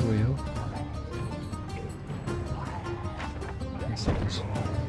the way out. Yes, it is.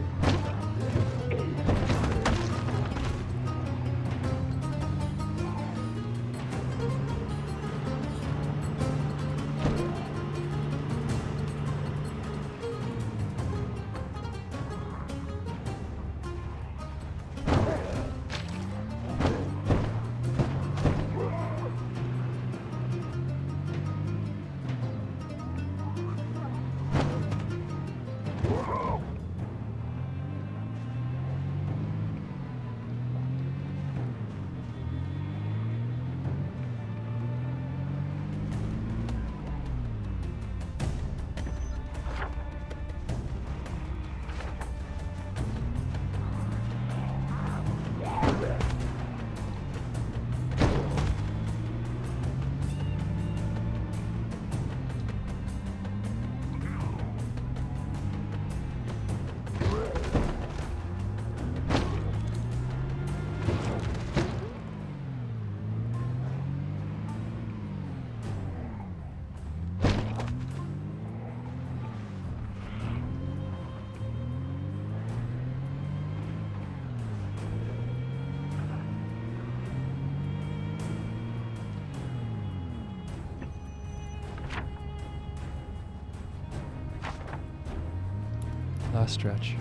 Last stretch.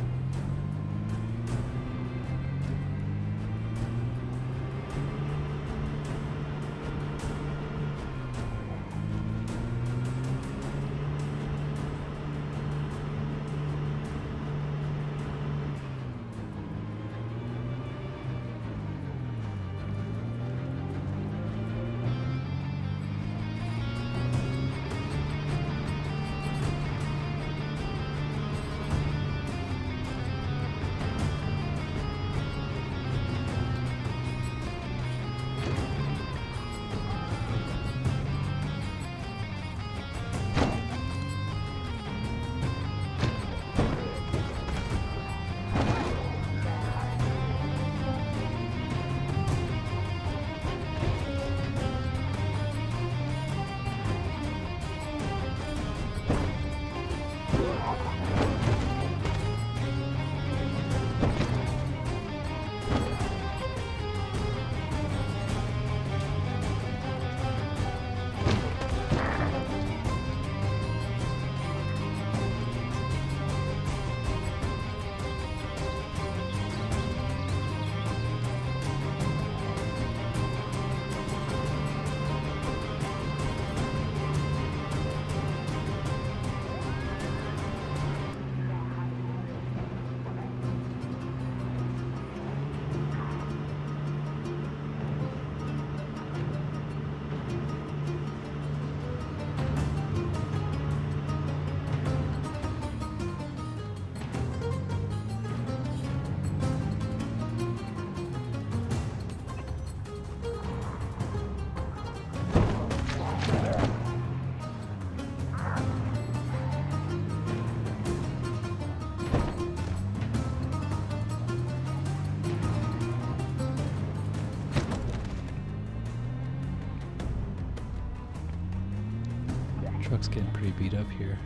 Truck's getting pretty beat up here.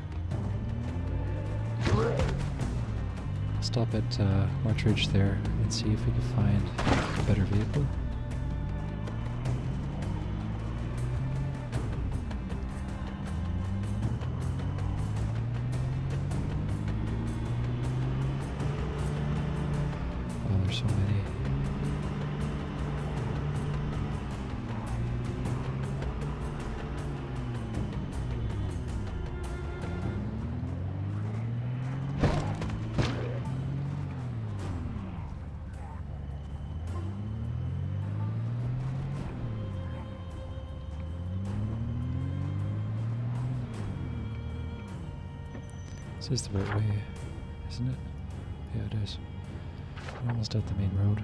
Stop at Martridge there and see if we can find a better vehicle. Oh, there's so many. This is the right way, isn't it? Yeah, it is. We're almost at the main road.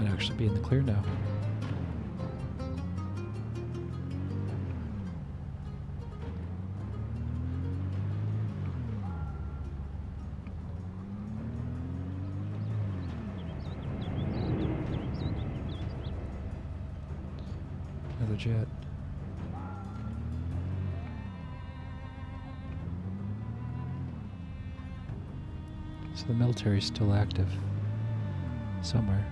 Might actually be in the clear now. Another jet. So the military is still active somewhere.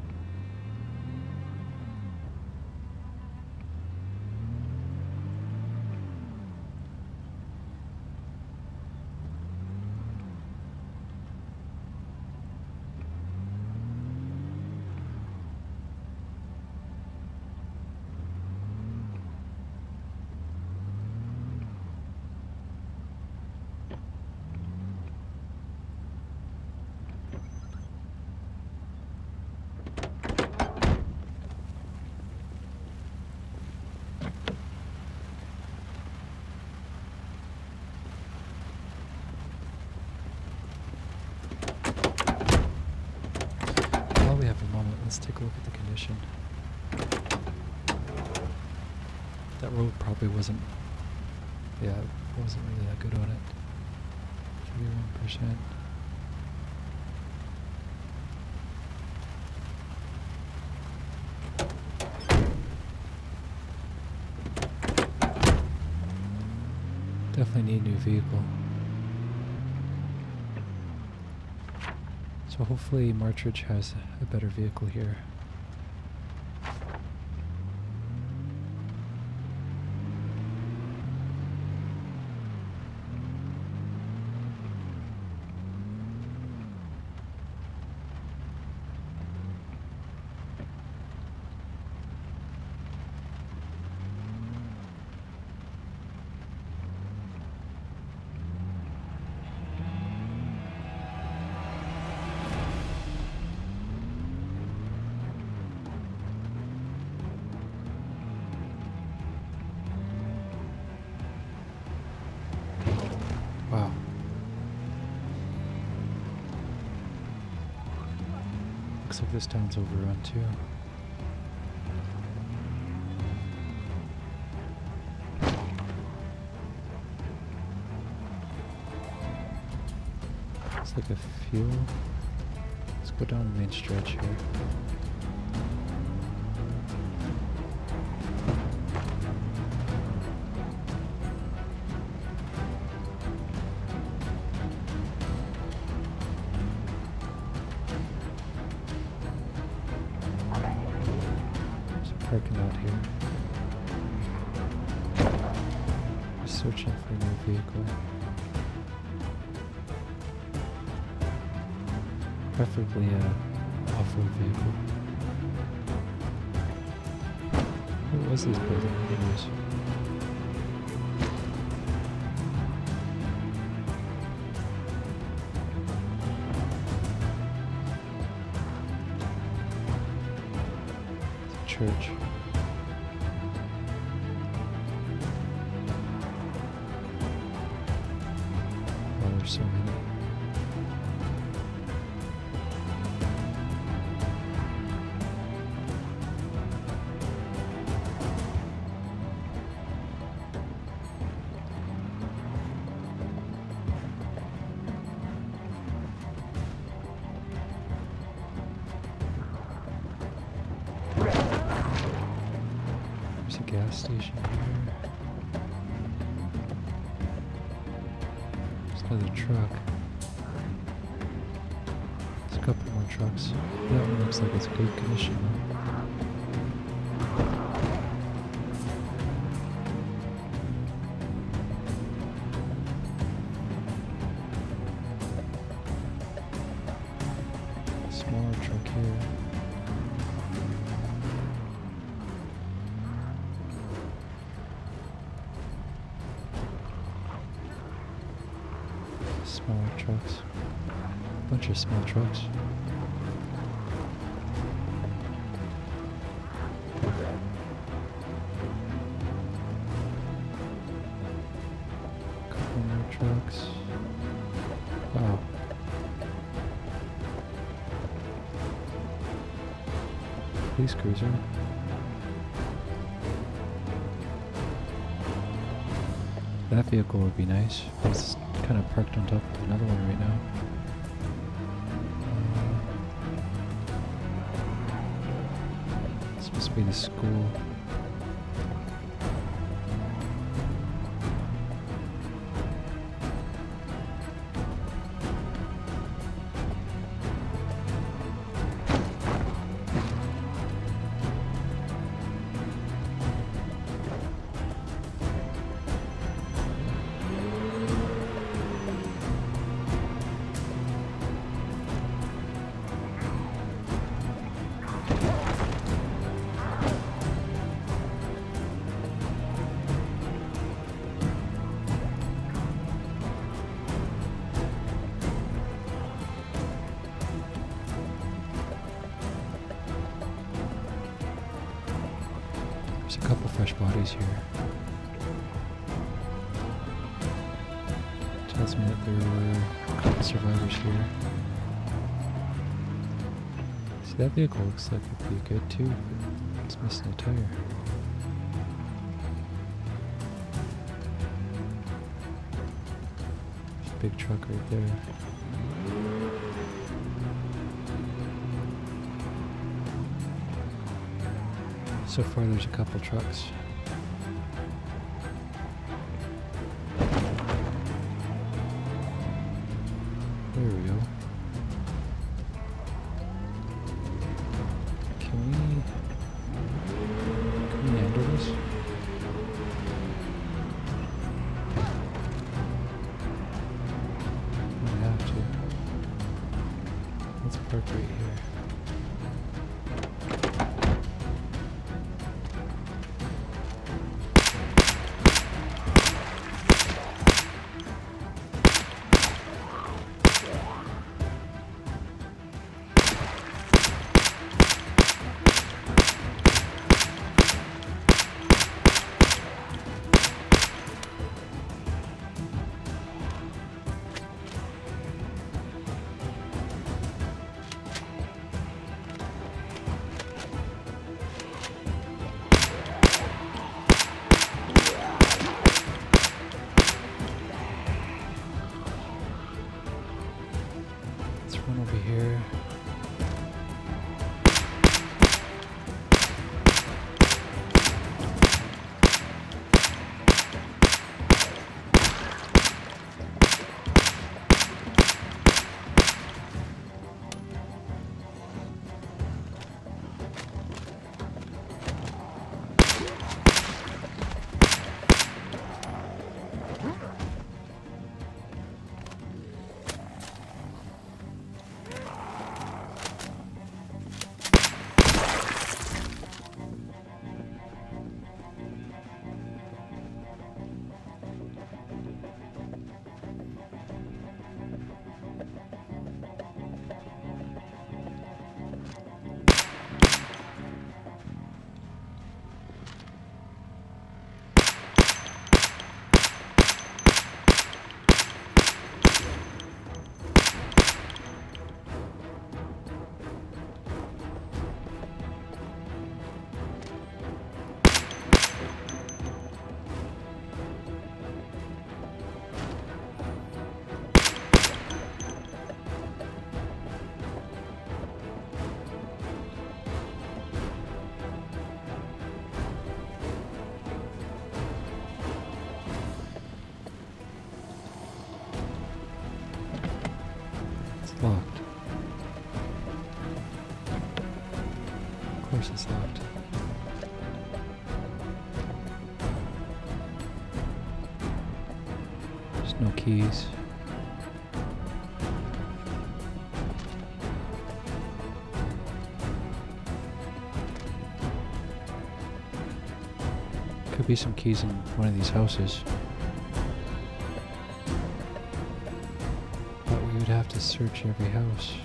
Let's take a look at the condition. That road probably wasn't, yeah, it wasn't really that good on it. 31%. Definitely need a new vehicle. So hopefully Martridge has a better vehicle here. Wow. Looks like this town's overrun too. It's like a fuel. Let's go down the main stretch here. Parking out here. Just searching for a new vehicle. Preferably an off-road vehicle. What was this building anyways? It's a church. So many. There's a gas station here. There's another truck. Couple more trucks. That one looks like it's good condition though. Smaller truck here. Smaller trucks. Bunch of small trucks. Couple more trucks. Wow. police cruiser. That vehicle would be nice. It's kind of parked on top of another one right now. This must be the school. There's a couple fresh bodies here. Tells me that there were a couple survivors here. See, that vehicle looks like it'd be good too, but it's missing a tire. There's a big truck right there. So far there's a couple trucks. There we go. Can we handle this? We have to. Let's park right here. One over here. Locked. Of course it's locked. There's no keys. Could be some keys in one of these houses. We'd have to search every house.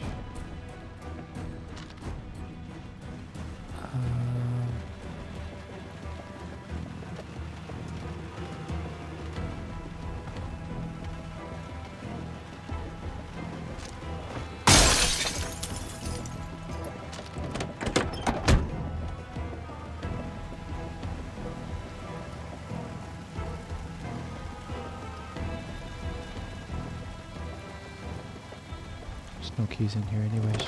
There's no keys in here anyways.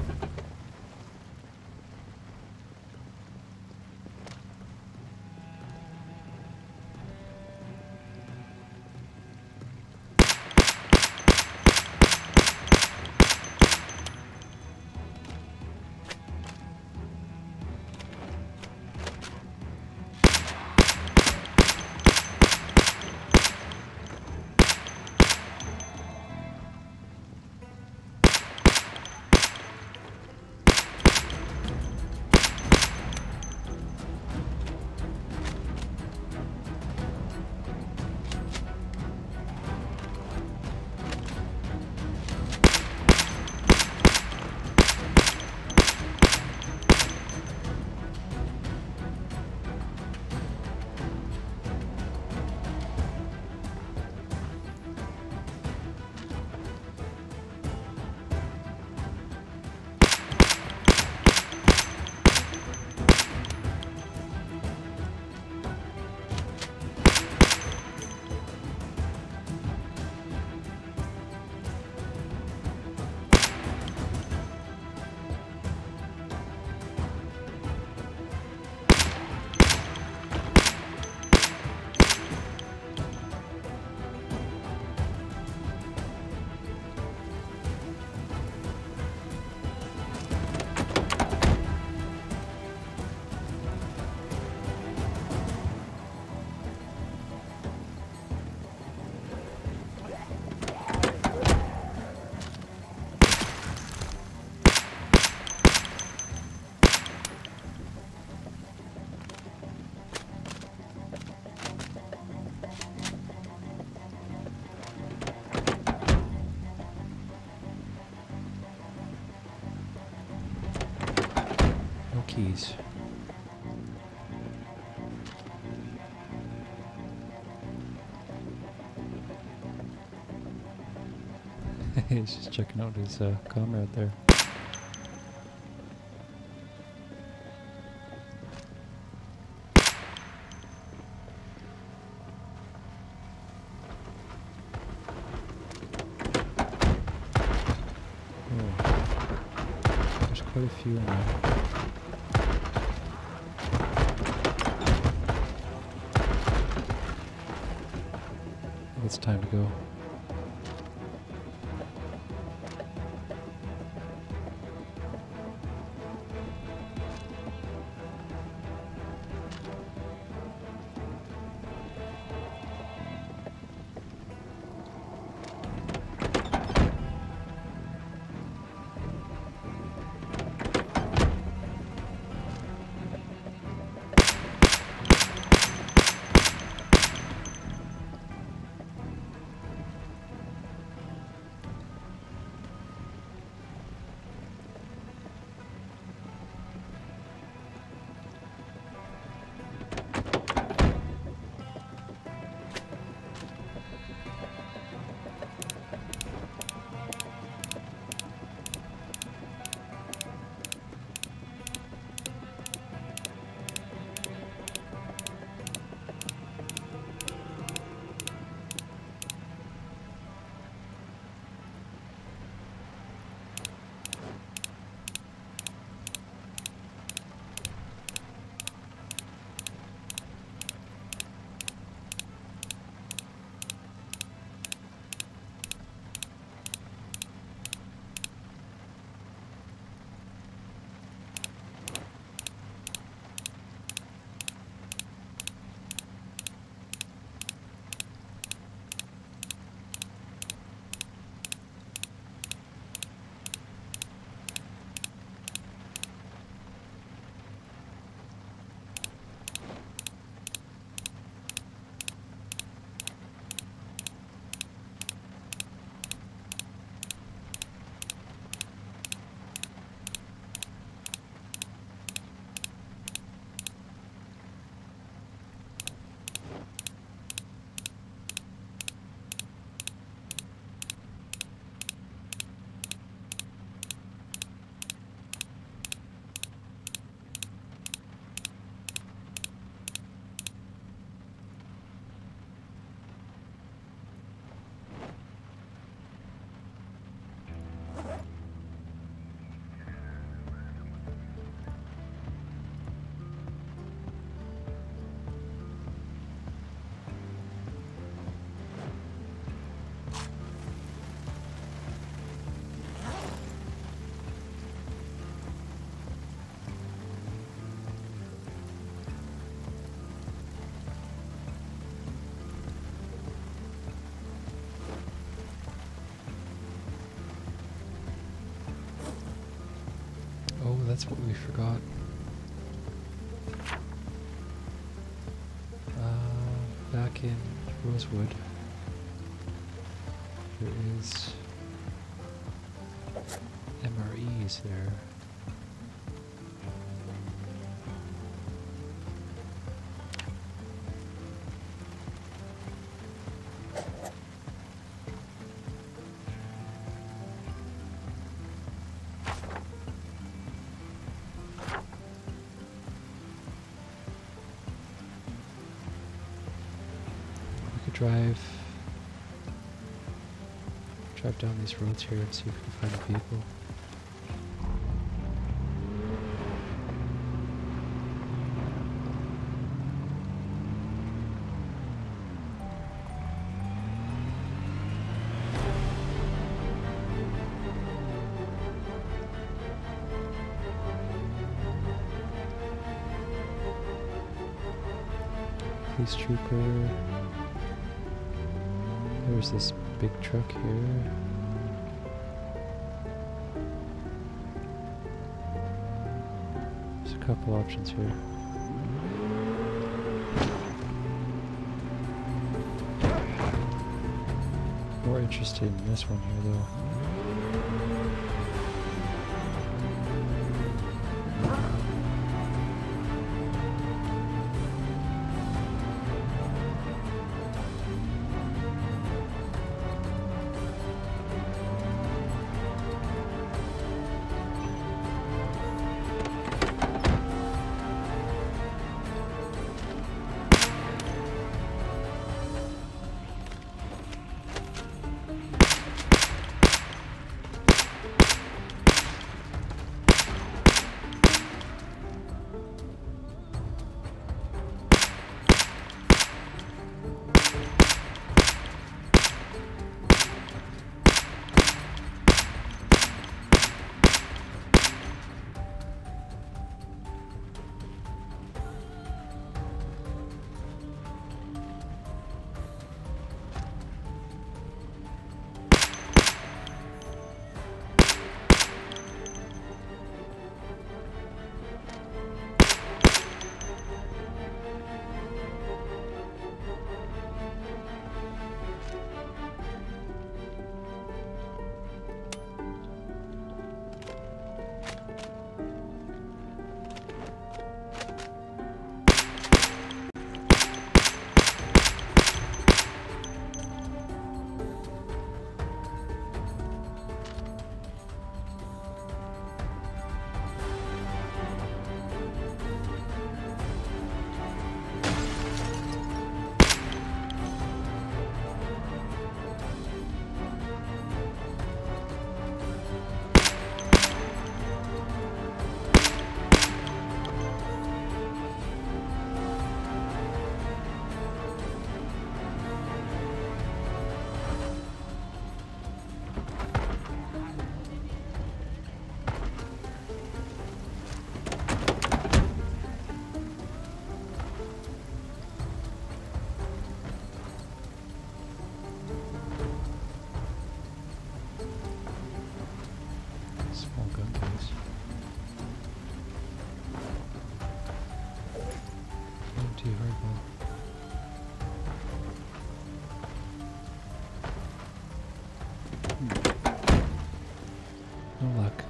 Keys. He's just checking out his comrade there. Oh, there's quite a few in there. It's time to go. that's what we forgot. Back in Rosewood, there is MREs there. Drive down these roads here and see if we can find the people. Police trooper. There's this big truck here. There's a couple options here. More interested in this one here though. No luck.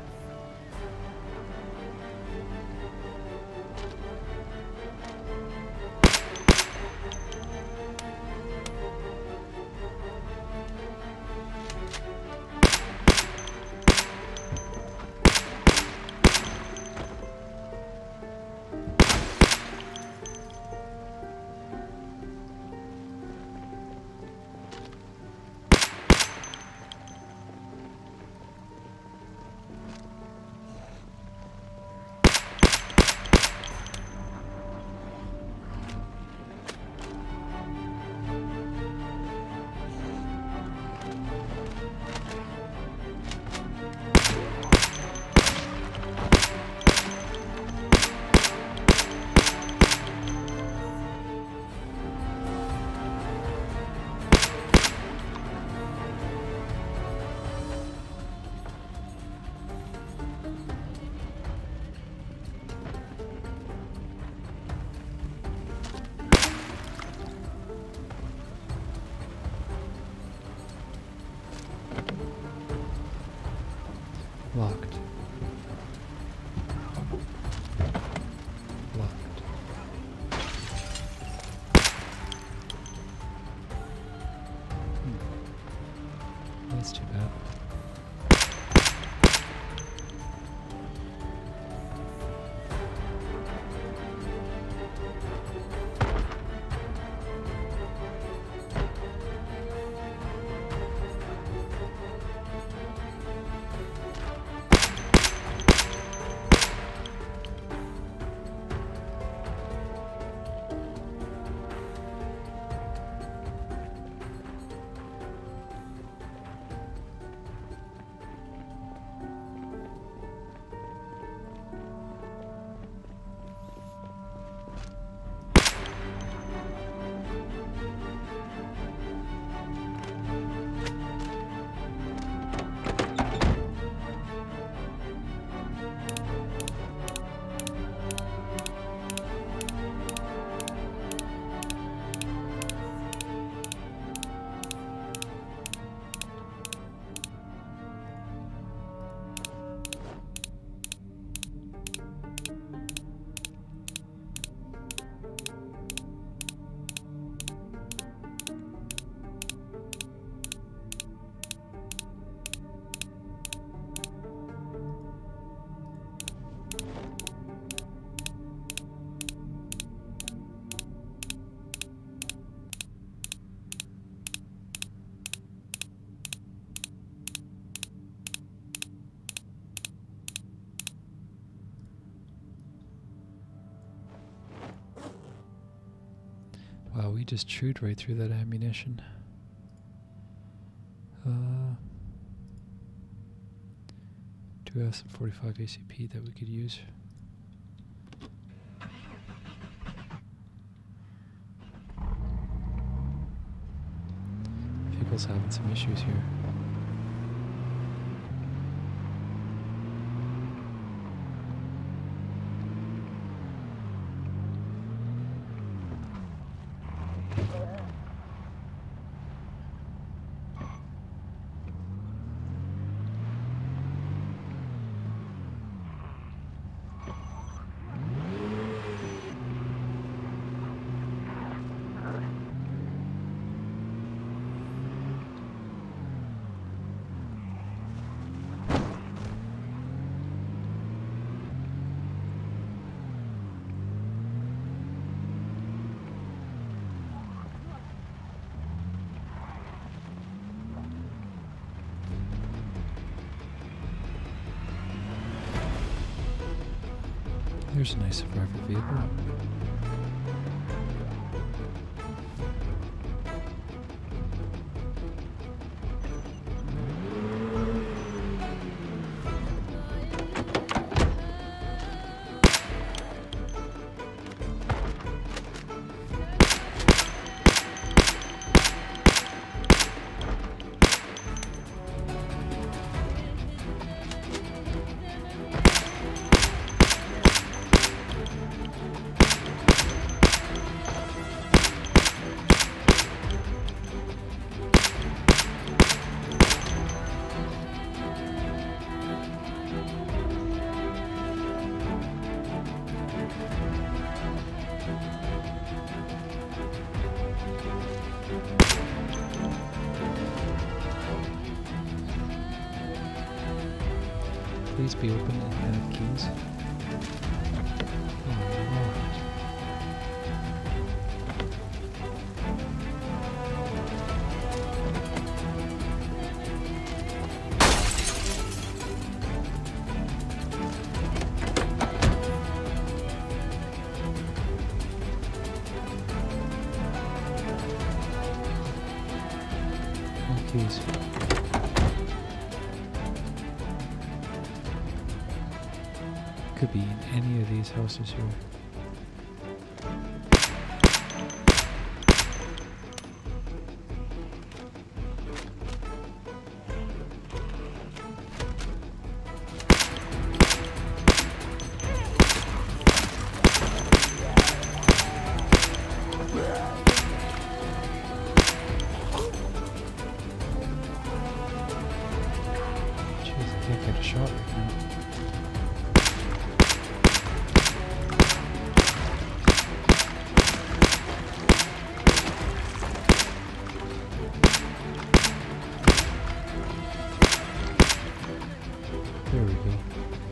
Locked. Locked. That's too bad. Wow, we just chewed right through that ammunition. Do we have some 45 ACP that we could use? Vehicle's having some issues here. There's a nice survivor vehicle. Please be open and have keys. Oh Lord. No keys. Could be in any of these houses here. Jeez, I think I shot right now. There we go.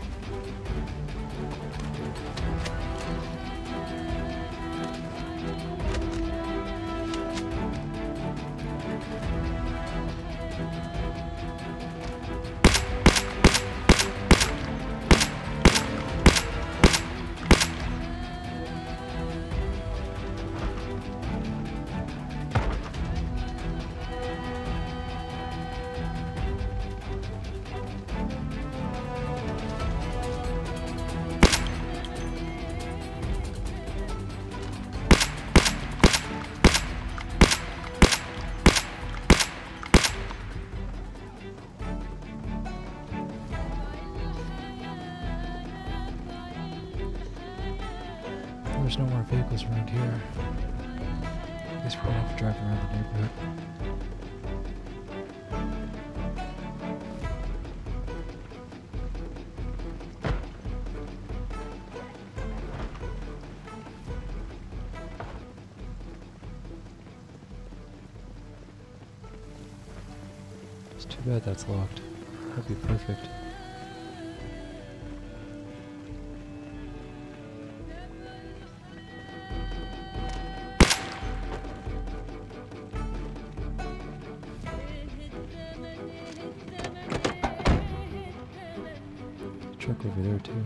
There's no more vehicles around here. I guess we're gonna have to drive around the neighborhood. It's too bad that's locked. That'd be perfect. Truck over there too.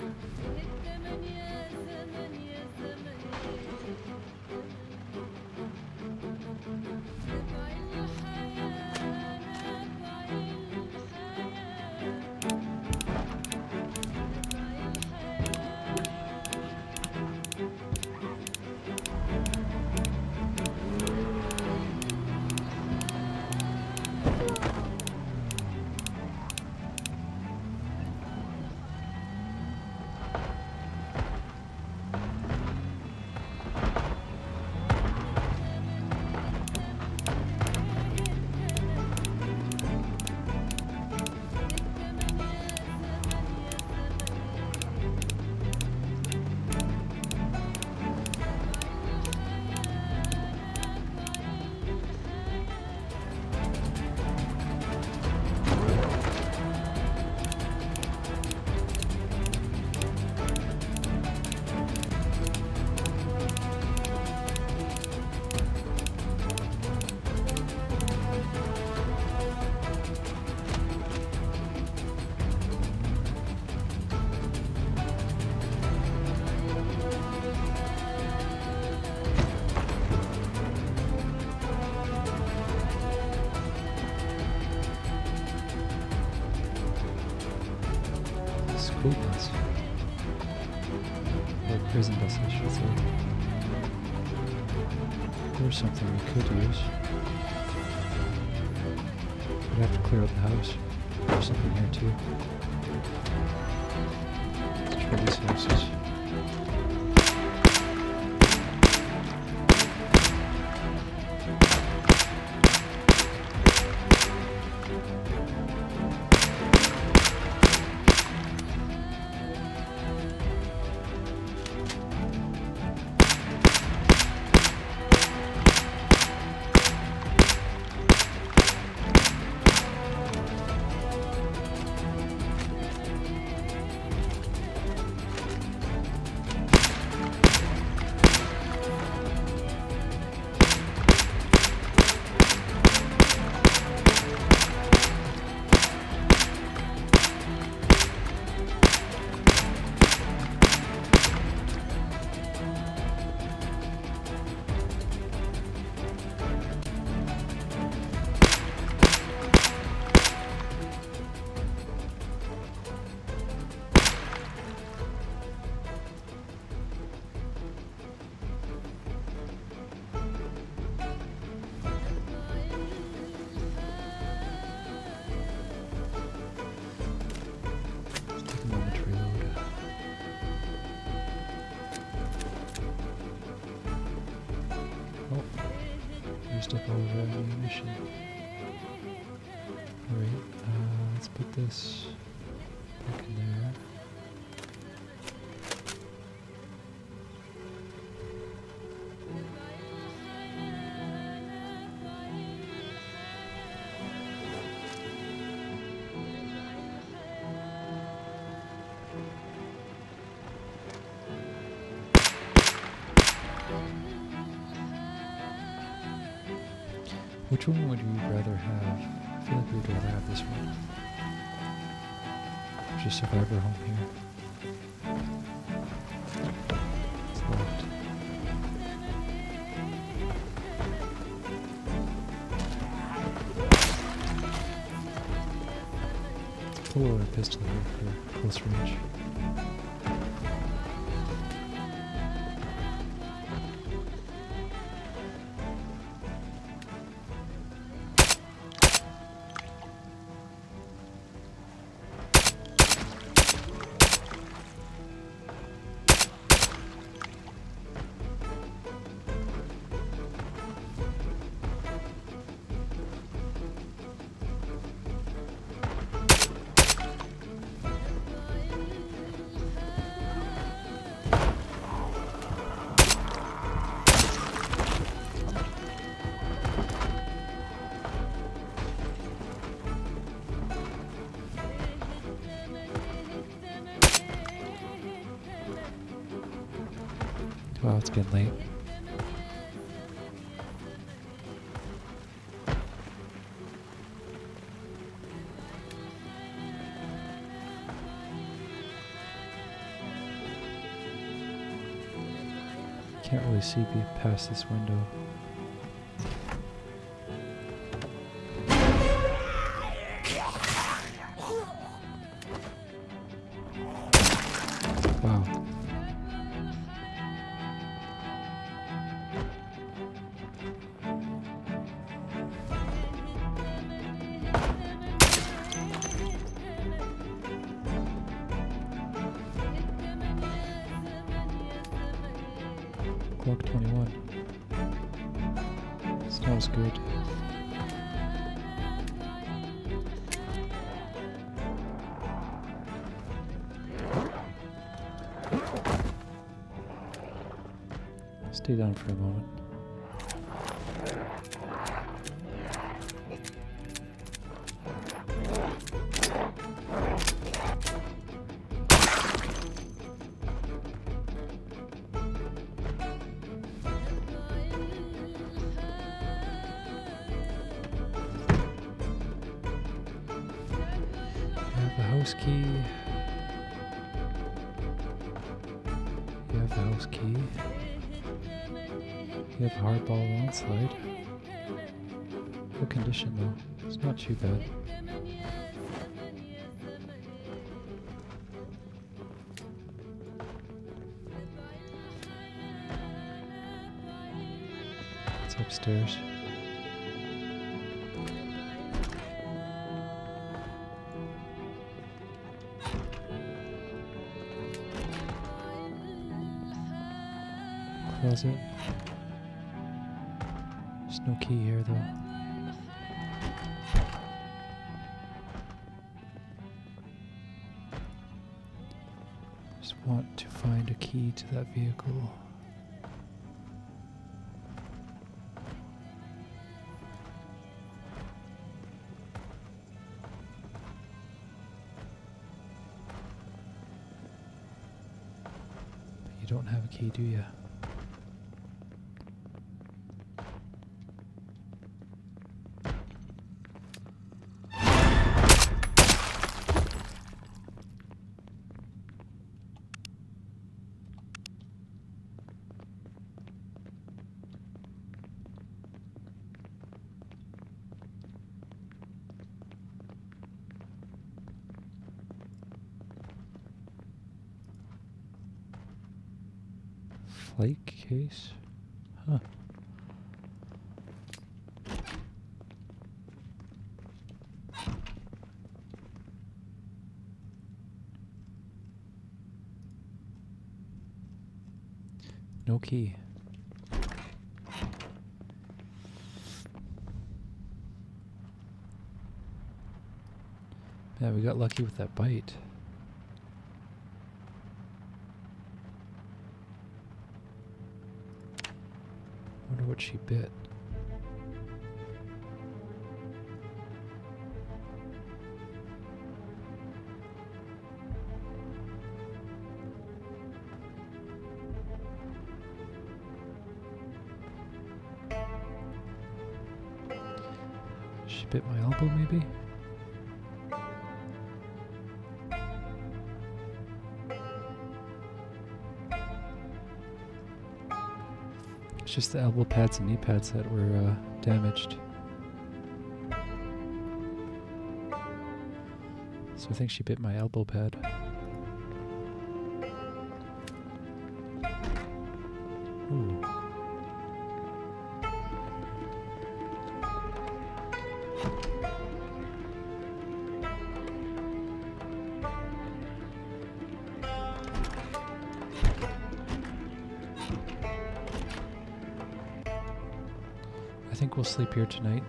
School bus. Or prison bus, I should say. There's something we could use. We'd have to clear out the house. There's something here too. Let's try these houses. Used up all of our ammunition. Alright, let's put this Look in there. Which one would you rather have? I feel like we'd rather have this one. There's a survivor home here. It's locked. Let's pull out a pistol here for close range. Wow, it's getting late. Can't really see past this window. Wow. Clock 21. Smells good. Stay down for a moment. House key. You have the house key. You have hardball landslide. Good condition though. It's not too bad. It's upstairs. Closet. There's no key here though. Just want to find a key to that vehicle. But you don't have a key, do you? Flight case? Huh. No key. Yeah, we got lucky with that bite. what she bit. She bit my elbow, maybe? It's just the elbow pads and knee pads that were damaged. So I think she bit my elbow pad. Ooh. I think we'll sleep here tonight.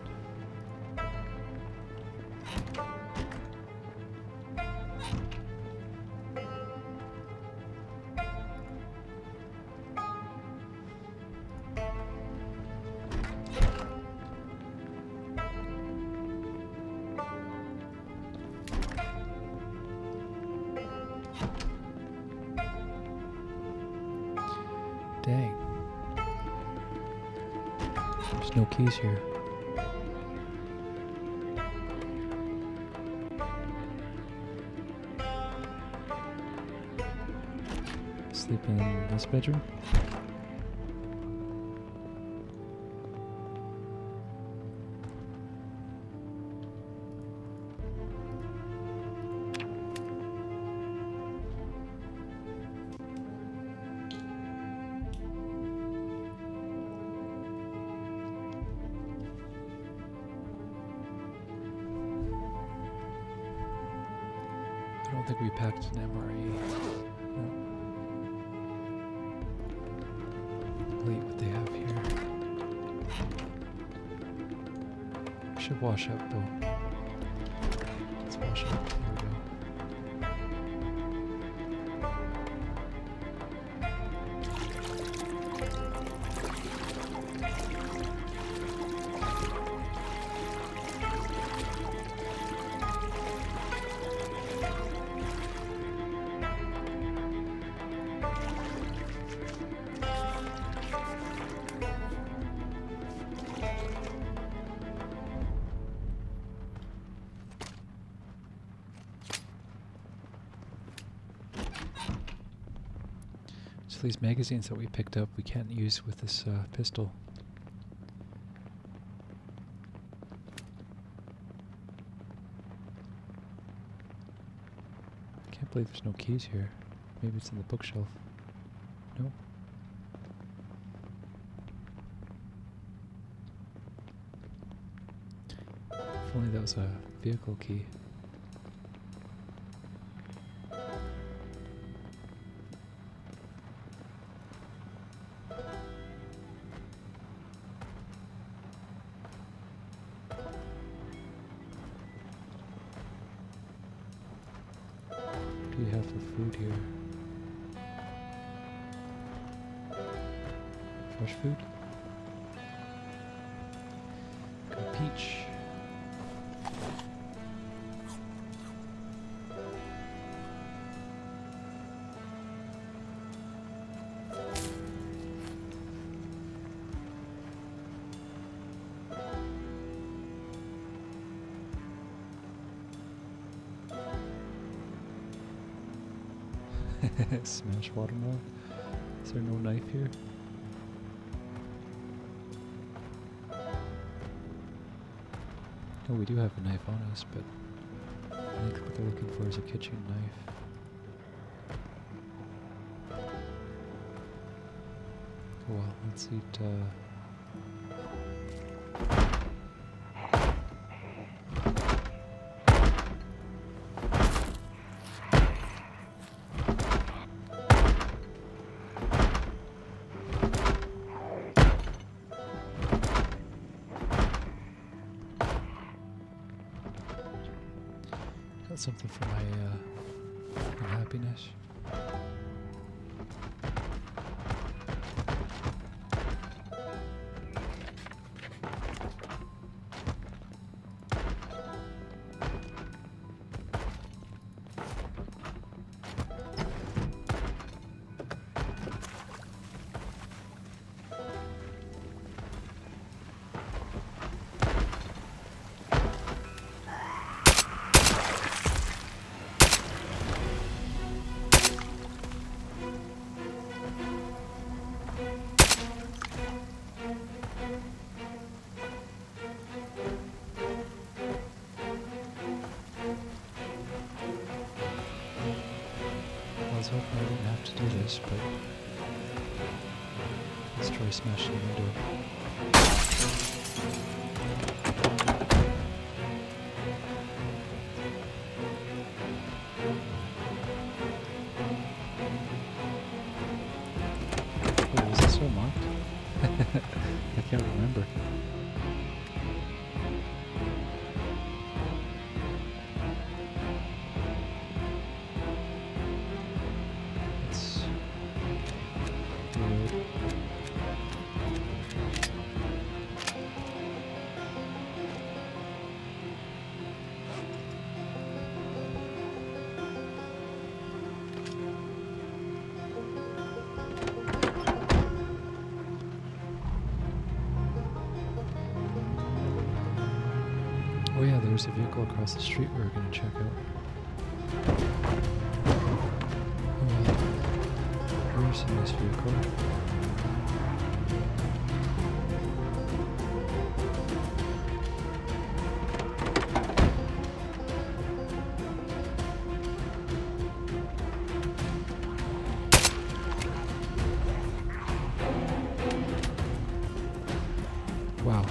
Dang. There's no keys here. Sleep in this bedroom. I don't think we packed an MRE. No. Wait, what they have here. Should wash up though. Let's wash up. There we go. So these magazines that we picked up, we can't use with this pistol. I can't believe there's no keys here. Maybe it's in the bookshelf. No. If only that was a vehicle key. What do we have for food here? Fresh food? Got peach. Smash watermelon. Is there no knife here? Oh, we do have a knife on us, but I think what they're looking for is a kitchen knife. Oh well, let's eat got something for my happiness. hoping I didn't have to do this, but let's try smashing the window. Wait, was it so marked? I can't remember. Oh yeah, there's a vehicle across the street we were going to check out. Oh, here's a nice vehicle. Wow.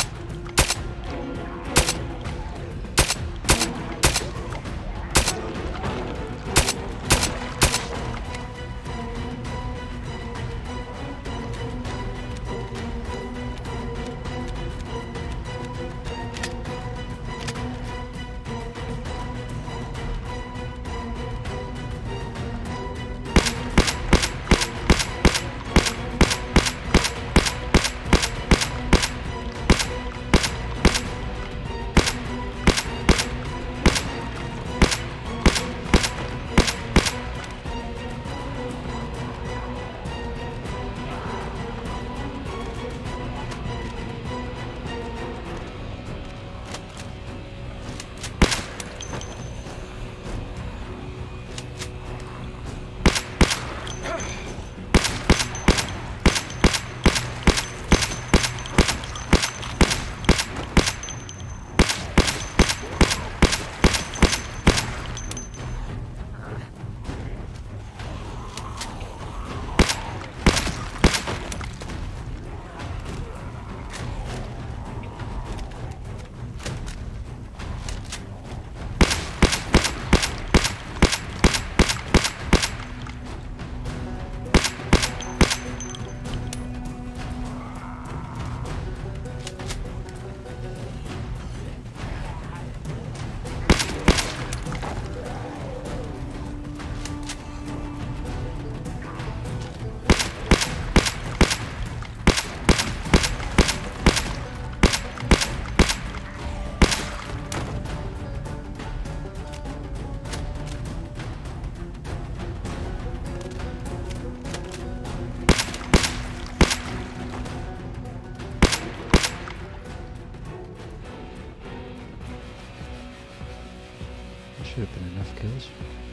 Should have been enough kills.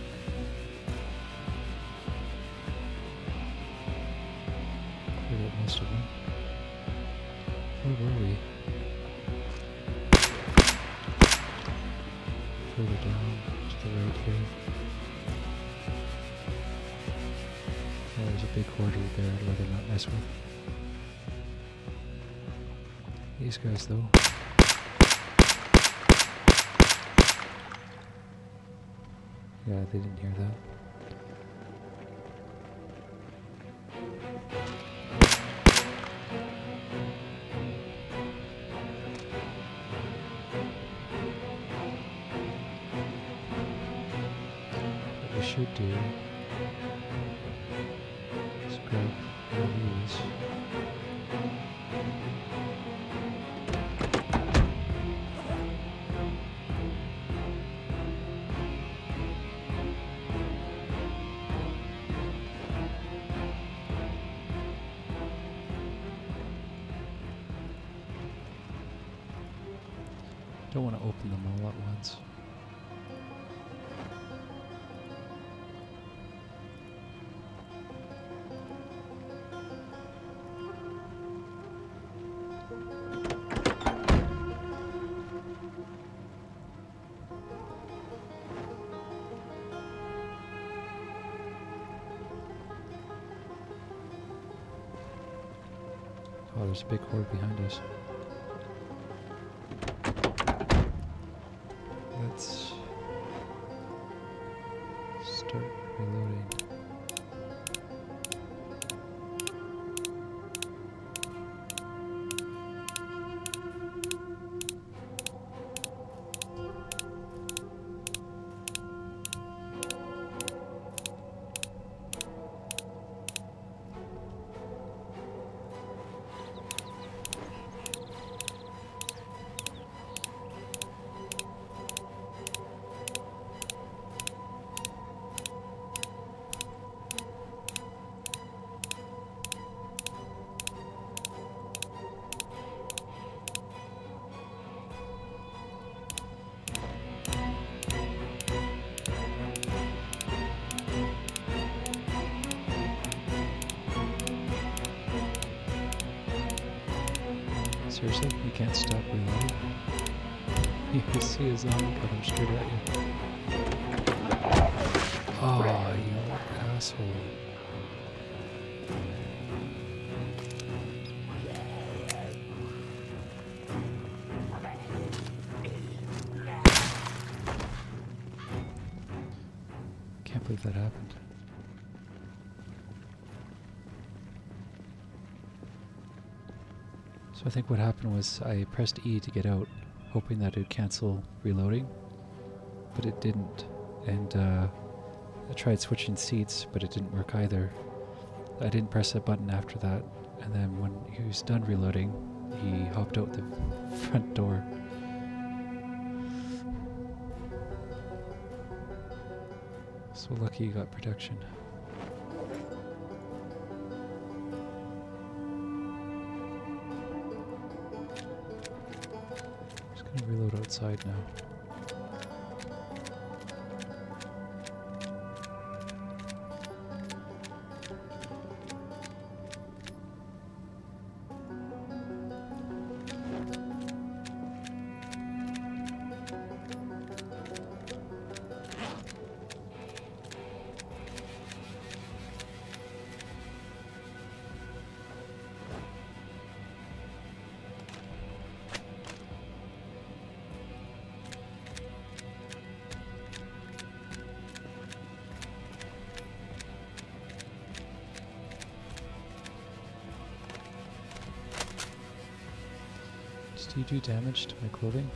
Cleared up most of them. Where were we? Further down, to the right here. Oh, there's a big horde there I'd rather not mess with. These guys though. Yeah, they didn't hear that. What we should do is grab one of these. Don't want to open them all at once. Oh, there's a big horde behind us. Let's start reloading. Seriously? You can't stop reloading? You see a zombie coming straight at you. Oh, you asshole. Can't believe that happened. So I think what happened was I pressed E to get out, hoping that it would cancel reloading, but it didn't. And I tried switching seats, but it didn't work either. I didn't press that button after that, and then when he was done reloading, he hopped out the front door. So lucky you got protection. Reload outside now. Do you do damage to my clothing?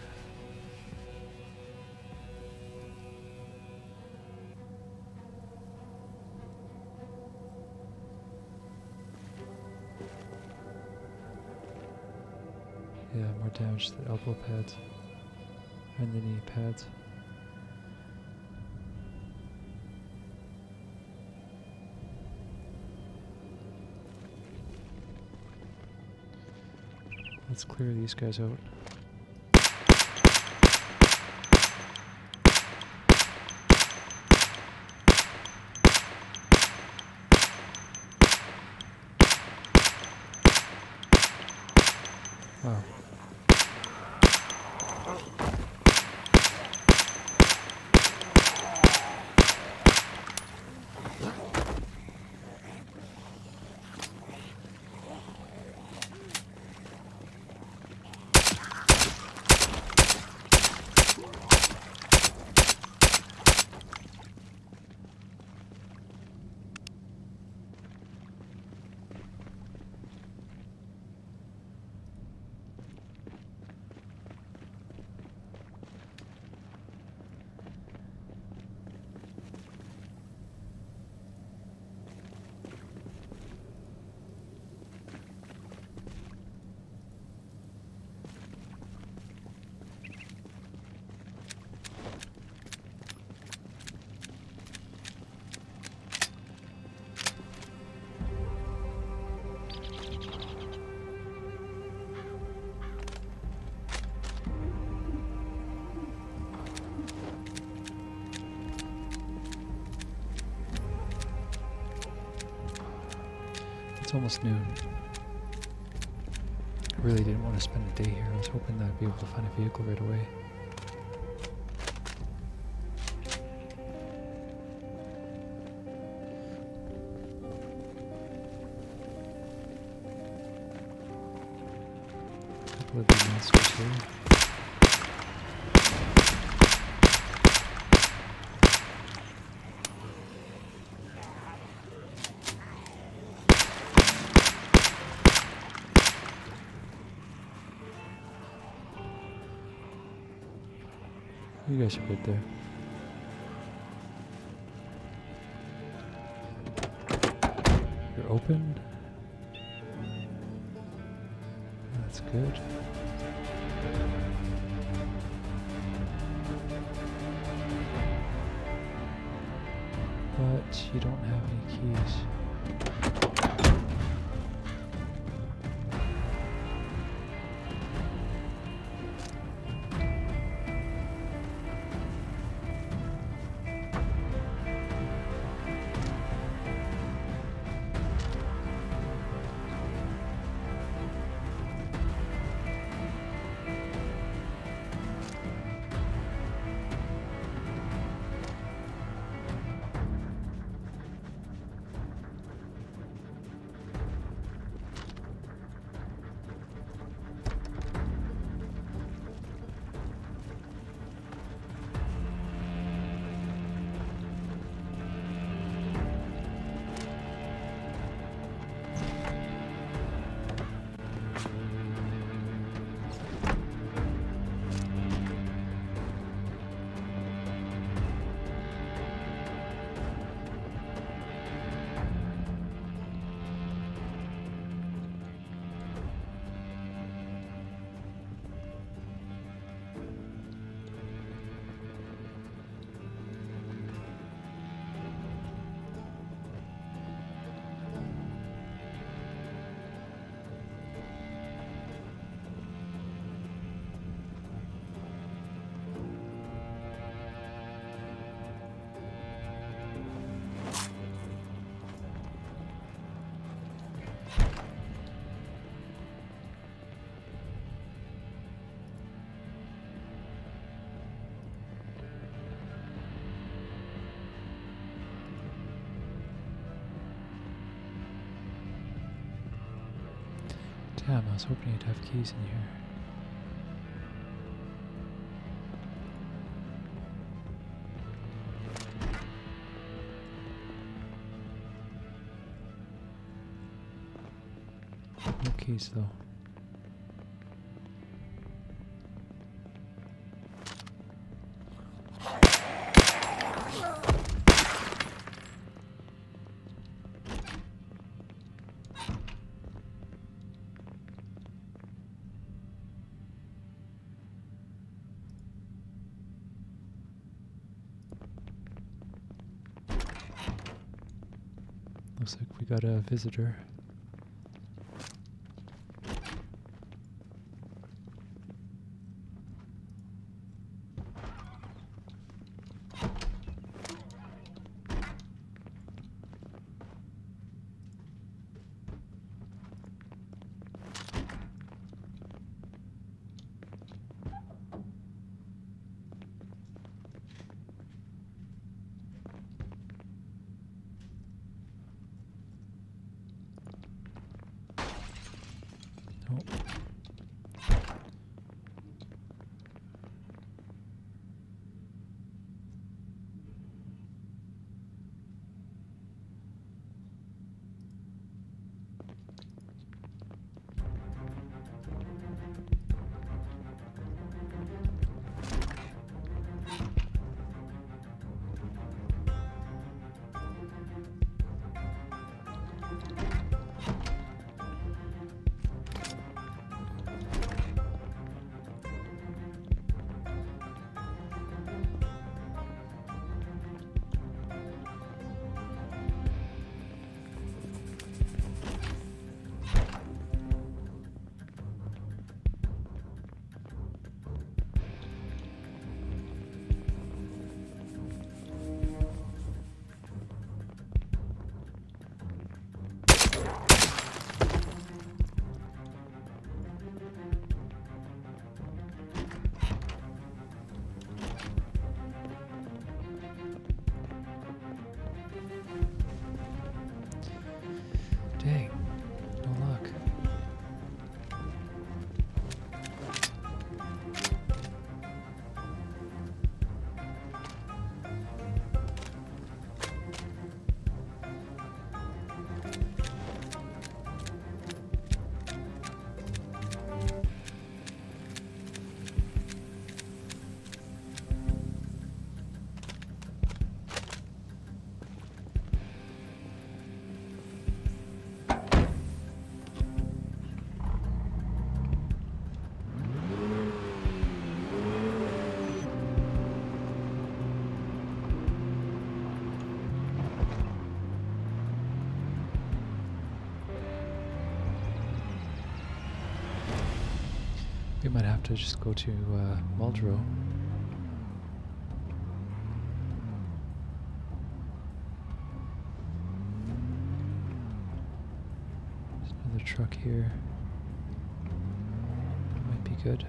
Yeah, more damage to the elbow pads and the knee pads. Let's clear these guys out. Wow. It's almost noon. I really didn't want to spend a day here. I was hoping that I'd be able to find a vehicle right away. couple of the monsters here. You guys are good there. You're open. That's good. But you don't have any keys. Damn, I was hoping you'd have keys in here. No keys though. Looks like we got a visitor. We might have to just go to Muldrow. There's another truck here. That might be good.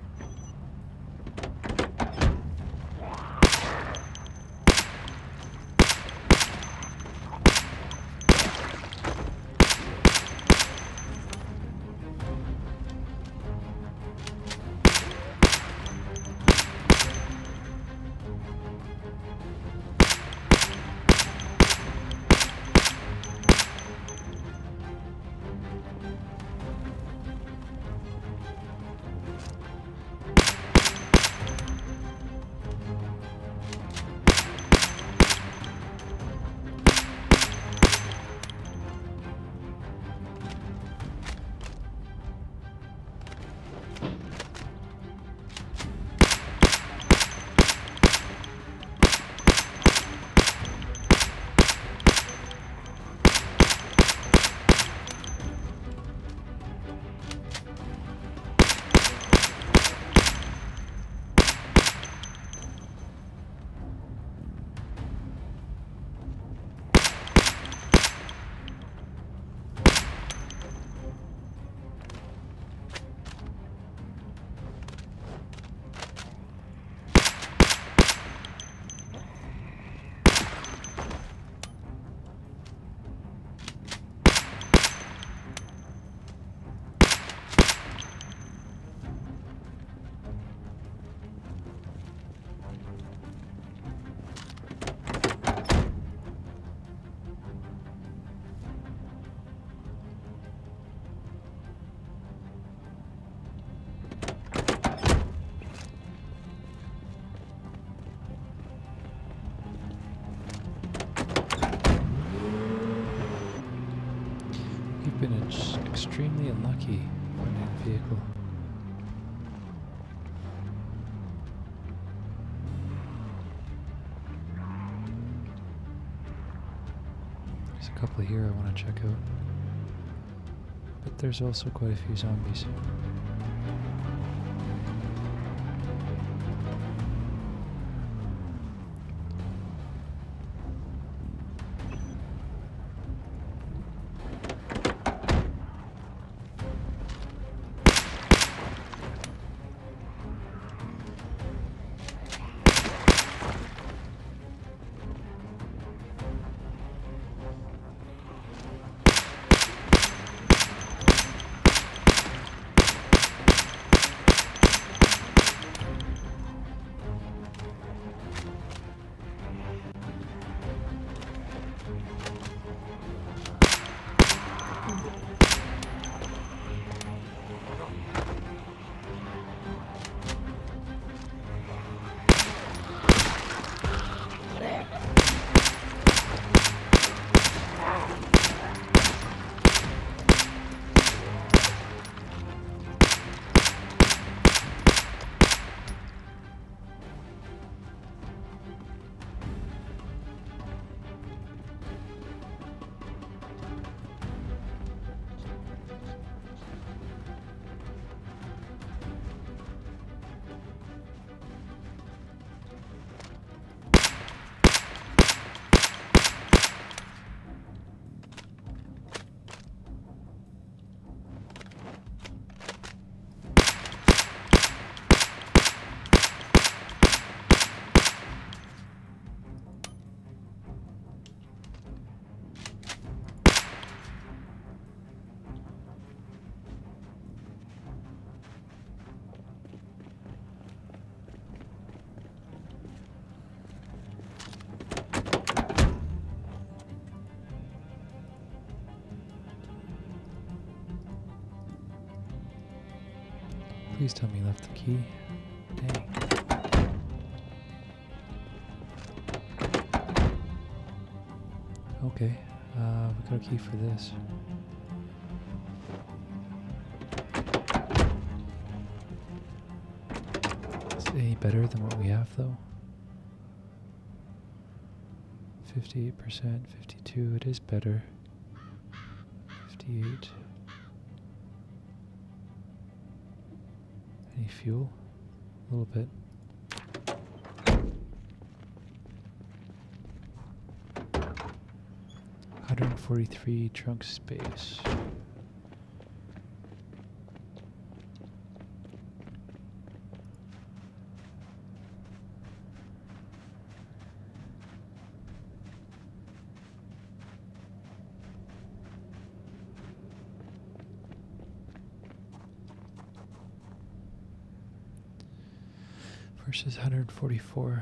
Been extremely unlucky finding a vehicle. There's a couple here I want to check out, but there's also quite a few zombies. Please tell me you left the key. Dang. Okay, we got a key for this. Is it any better than what we have though? 58%, 52, it is better. 58. Any fuel? A little bit. $143 trunk space. Versus 144.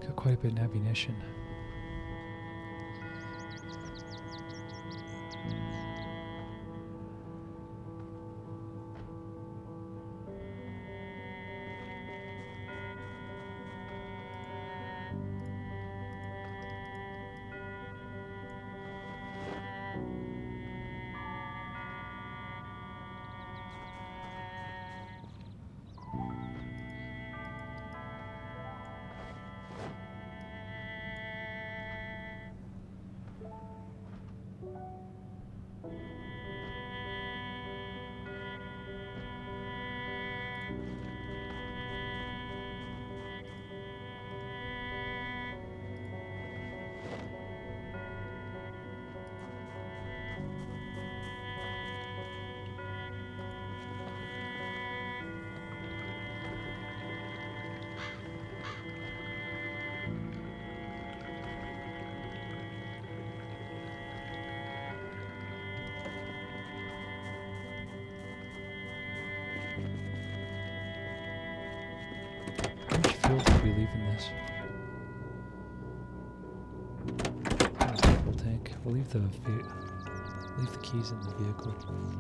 Got quite a bit of ammunition. How much fuel did we leave in this? That was the full tank. We'll leave the keys in the vehicle.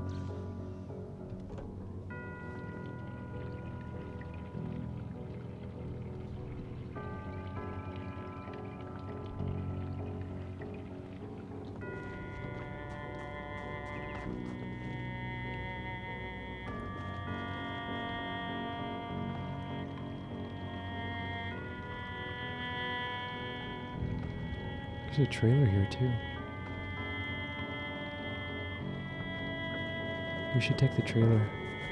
There's a trailer here too. We should take the trailer.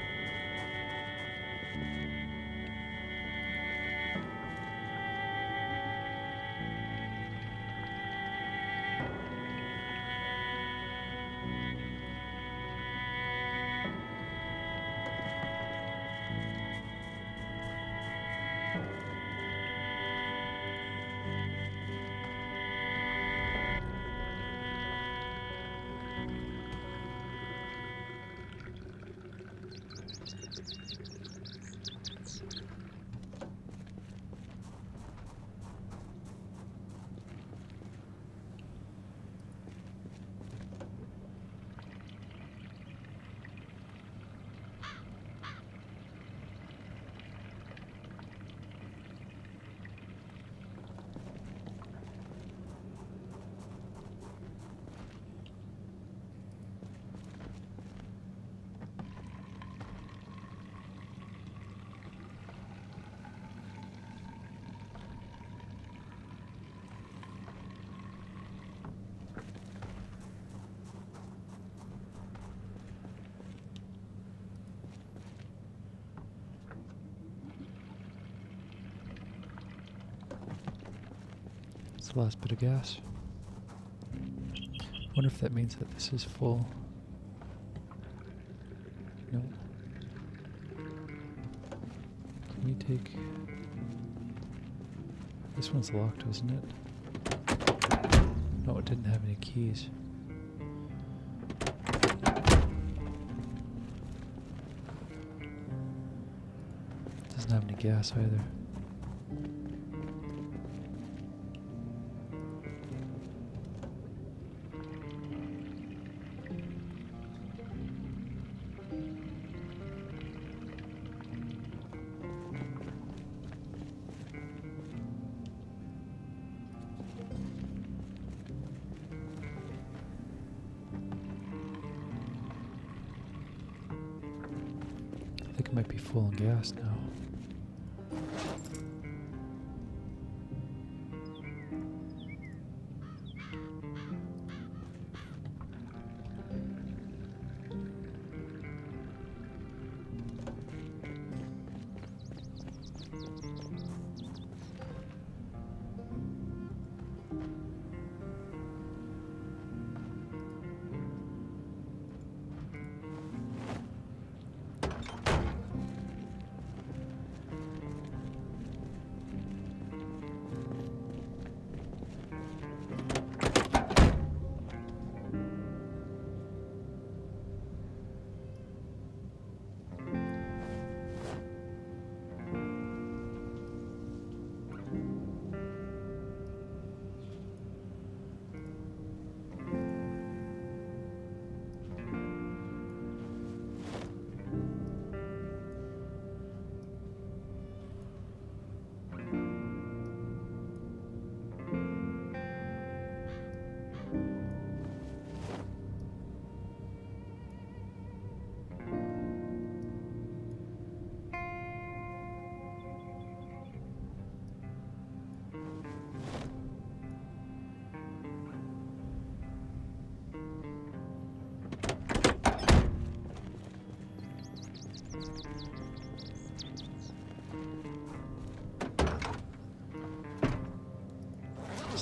The last bit of gas. Wonder if that means that this is full. No. Can we take... This one's locked, wasn't it? No, it didn't have any keys. Doesn't have any gas either. I think it might be full on gas now.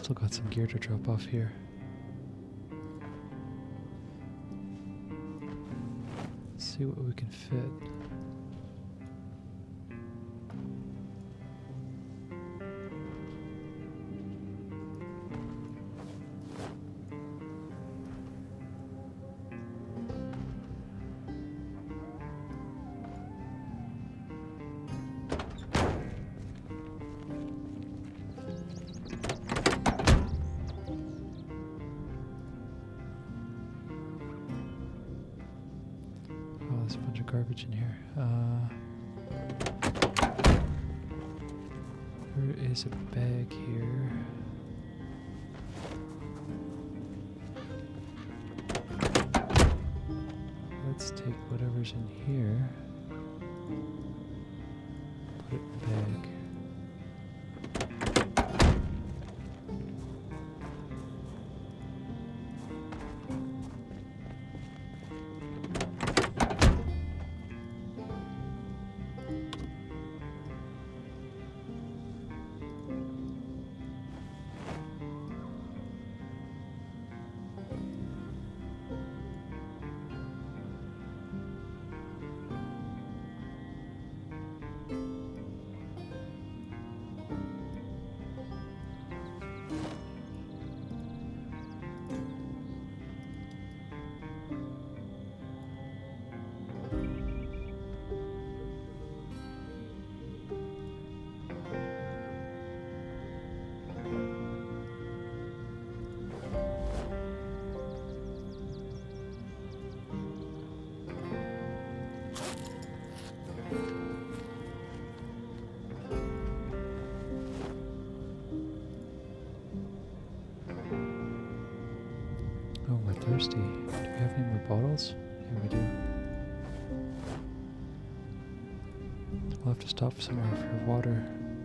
Still got some gear to drop off here. Let's see what we can fit. There's a bunch of garbage in here. There is a bag here. Let's take whatever's in here. Put it in the bag. Oh, we're thirsty. Do we have any more bottles? Yeah, we do. We'll have to stop somewhere for water.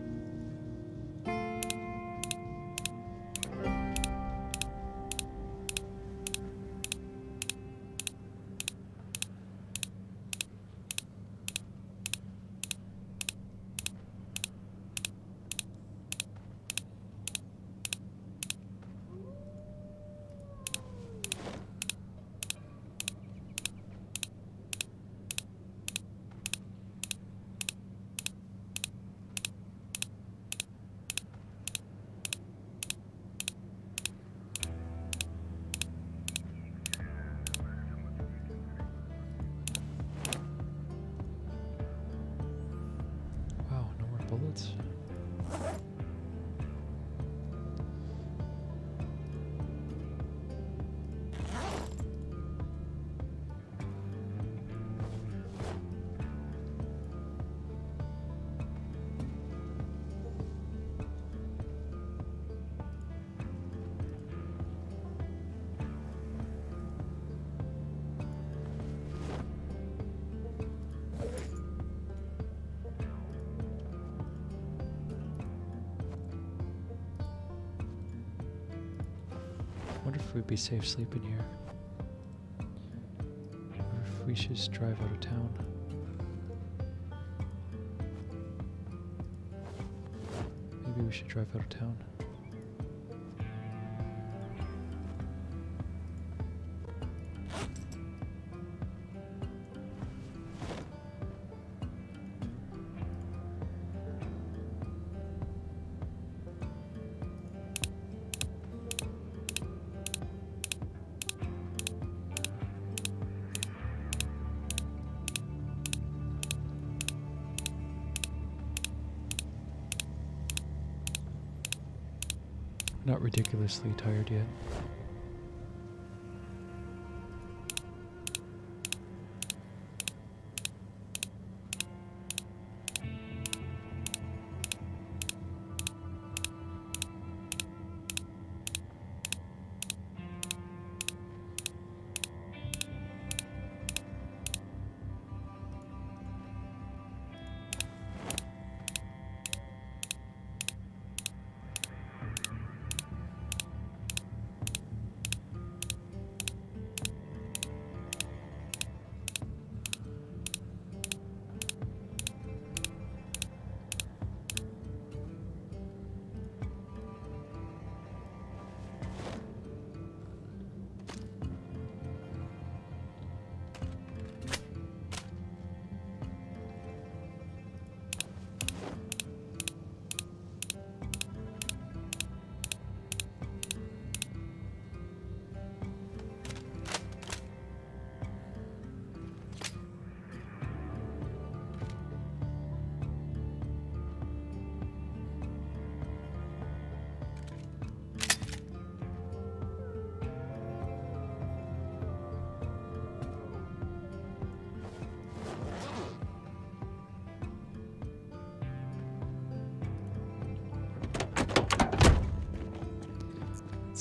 Bullets. I wonder if we'd be safe sleeping here. Or if we should just drive out of town. Maybe we should drive out of town. Not ridiculously tired yet.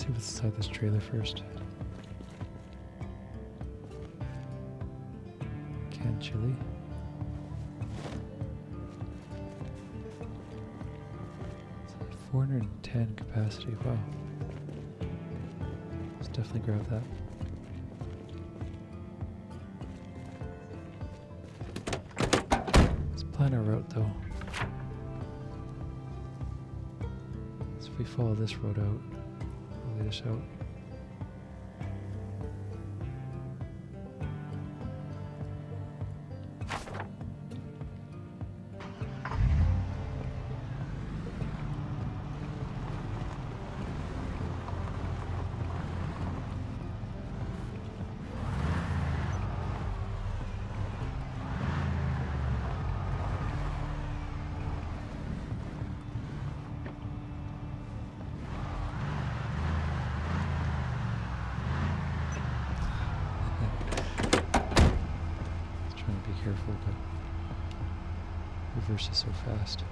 see what's inside this trailer first. Canned chili. It's 410 capacity. Wow. Let's definitely grab that. Let's plan our route though. So if we follow this road out, we'll lead us out. Careful, but reverse is so fast.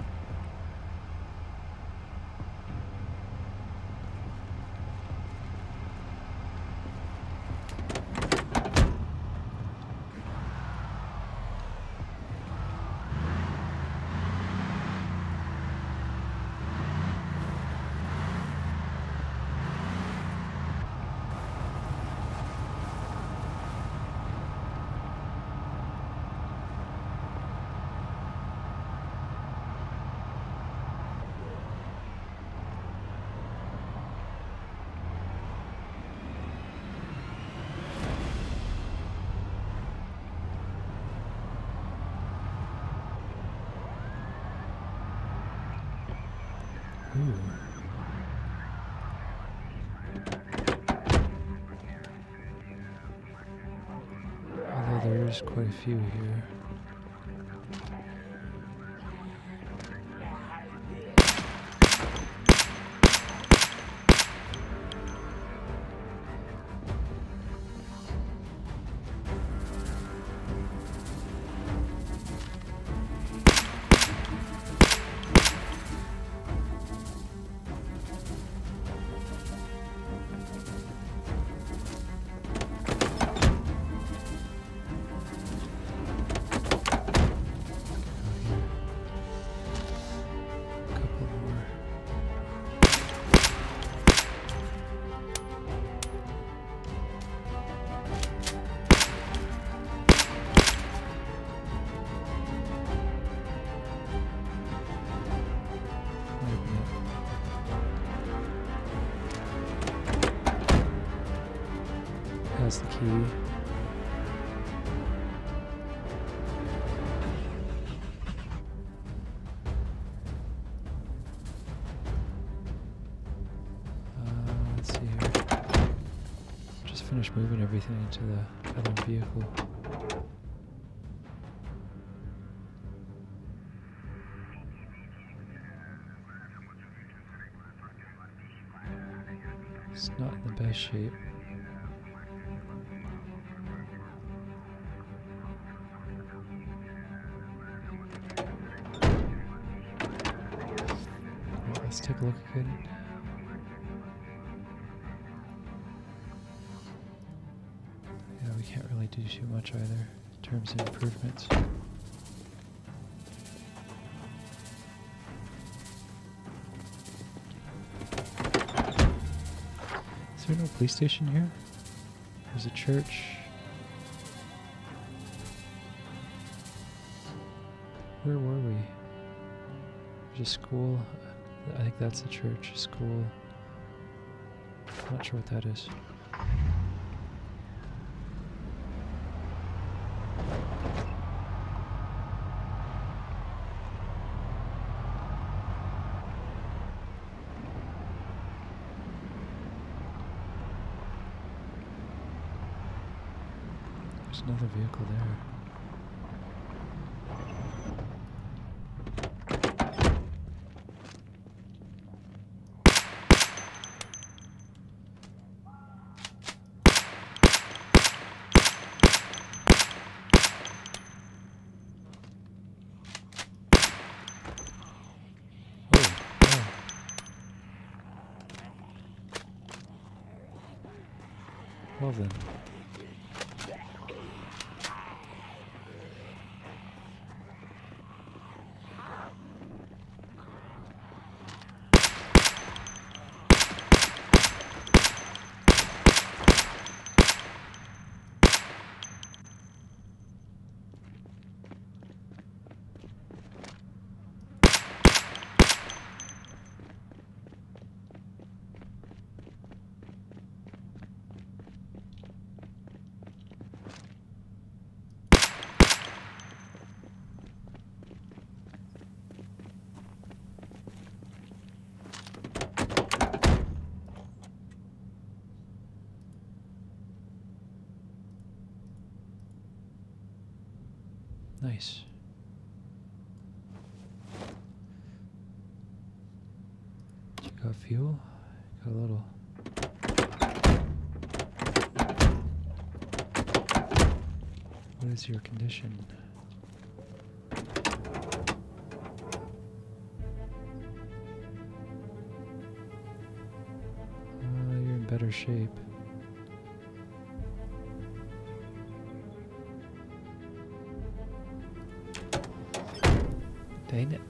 Although there's quite a few here. Has the key. Let's see here. Just finished moving everything into the other vehicle. It's not in the best shape. Let's take a look again. Yeah, we can't really do too much either in terms of improvements. Is there no police station here? There's a church. Where were we? There's a school. I think that's the church, school. I'm not sure what that is. There's another vehicle there. Well then. Nice. You got fuel? Got a little. What is your condition? You're in better shape. Dang it.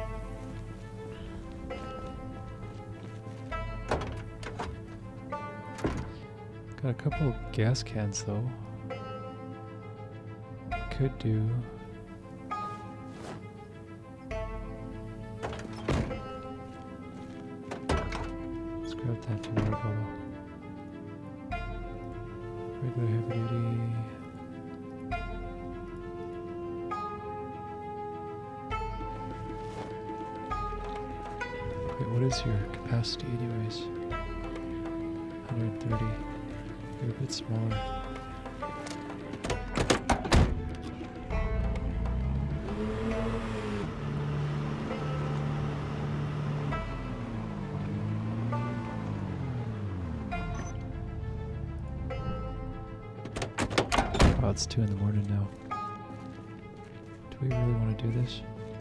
Got a couple of gas cans though. Could do. Let's grab that 2 water bottle. Regular heavy duty. What is your capacity anyways? 130. You're a bit smaller. Oh, it's 2 in the morning now. Do we really want to do this?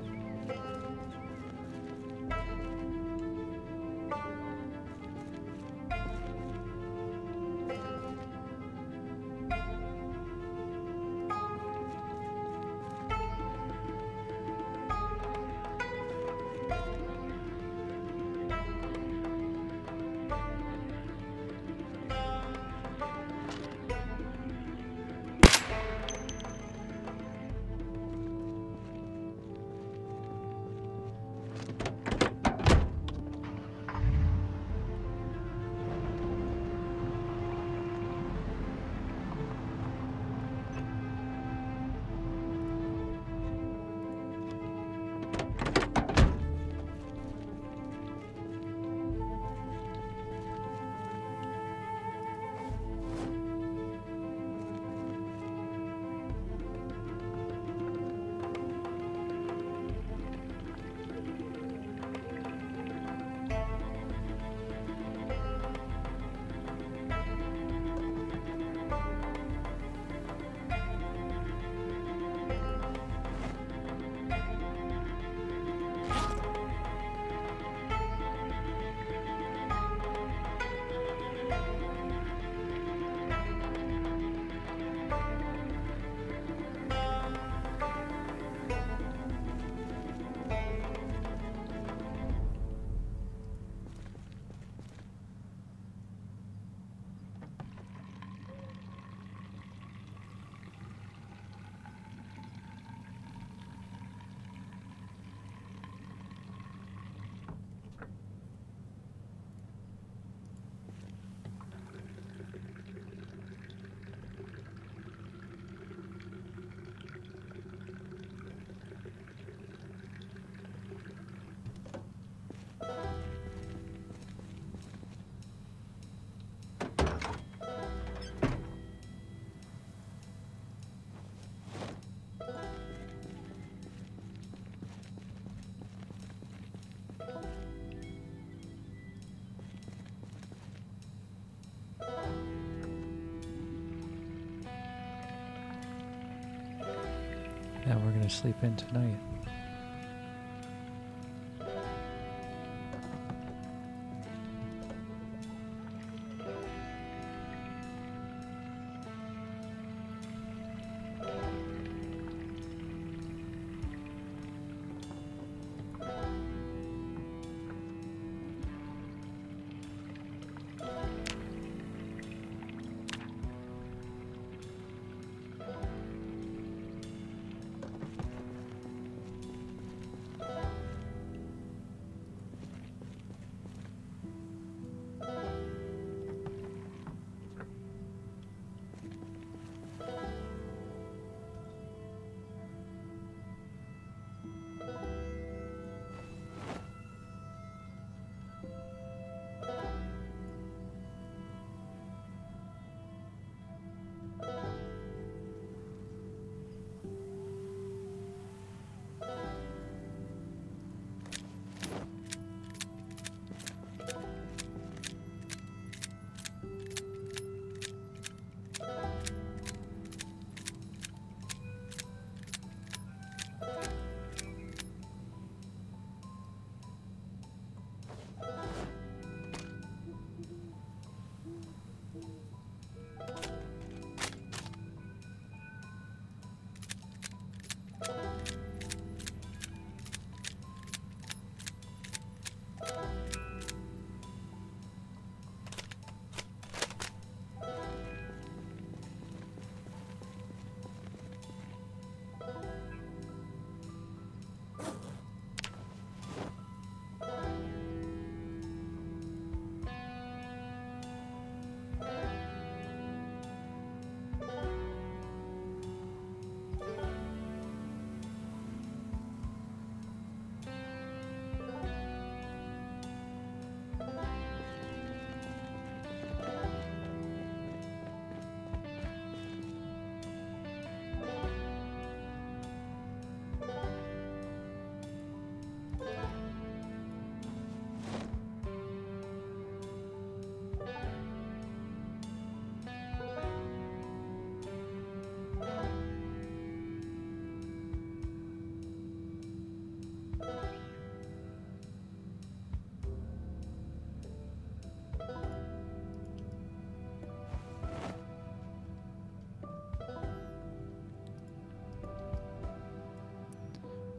Now we're going to sleep in tonight.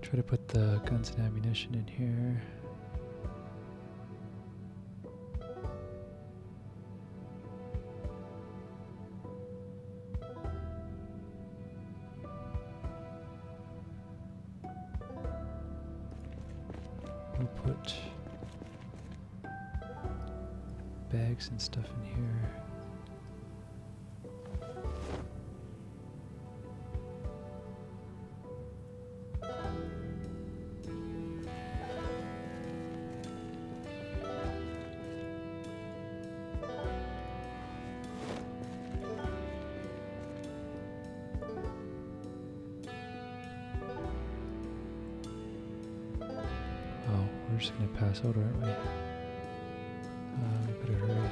Try to put the guns and ammunition in here. We'll put bags and stuff in here. We're just gonna pass out, aren't we? We better hurry.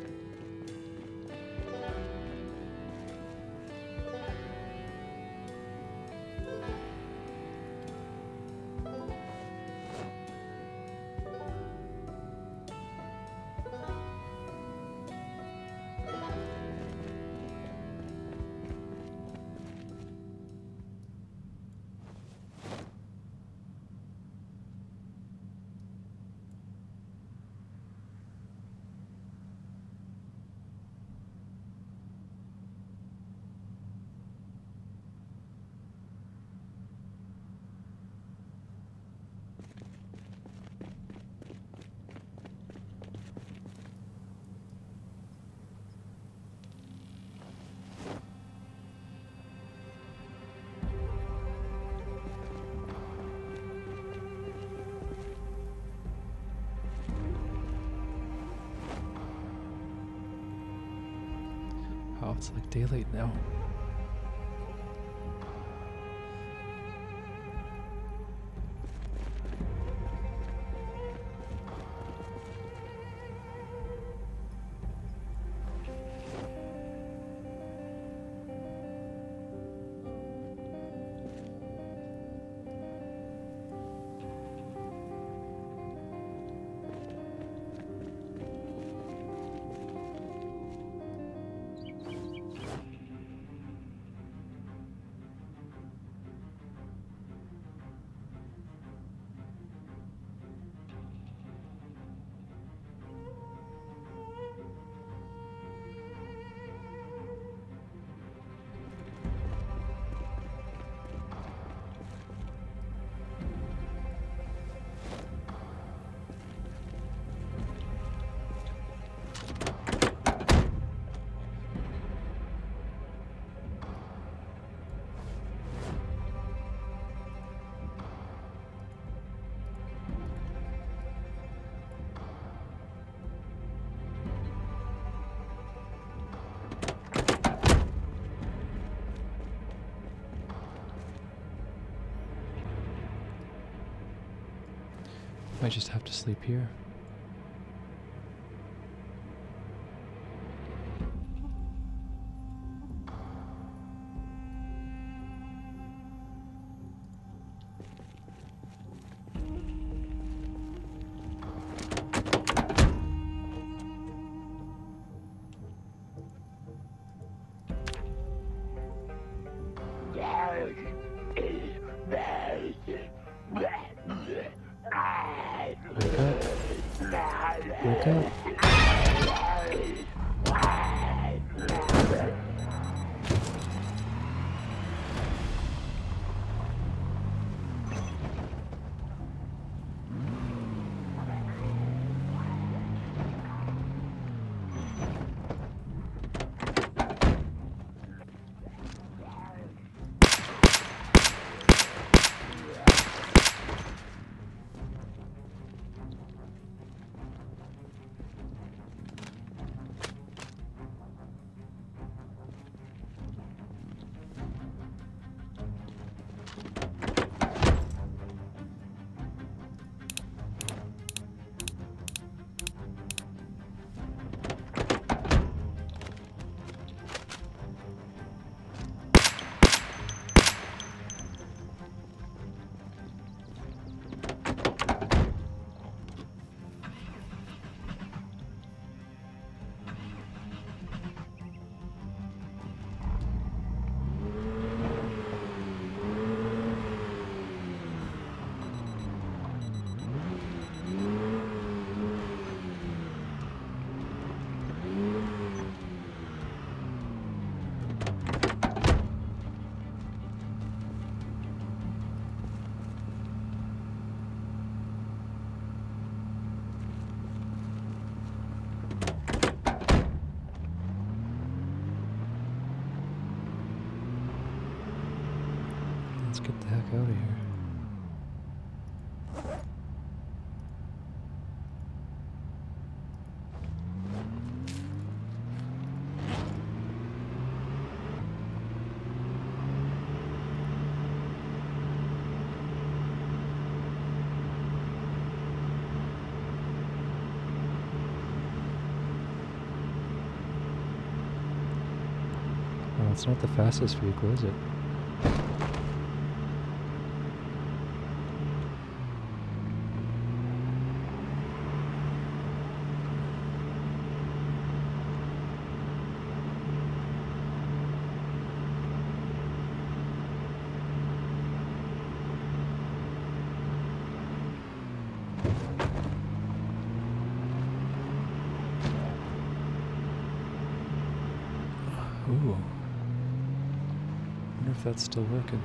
Oh, it's like daylight now. Might just have to sleep here. Wake up. Get the heck out of here. Well, it's not the fastest vehicle, is it? Ooh. Wonder if that's still working.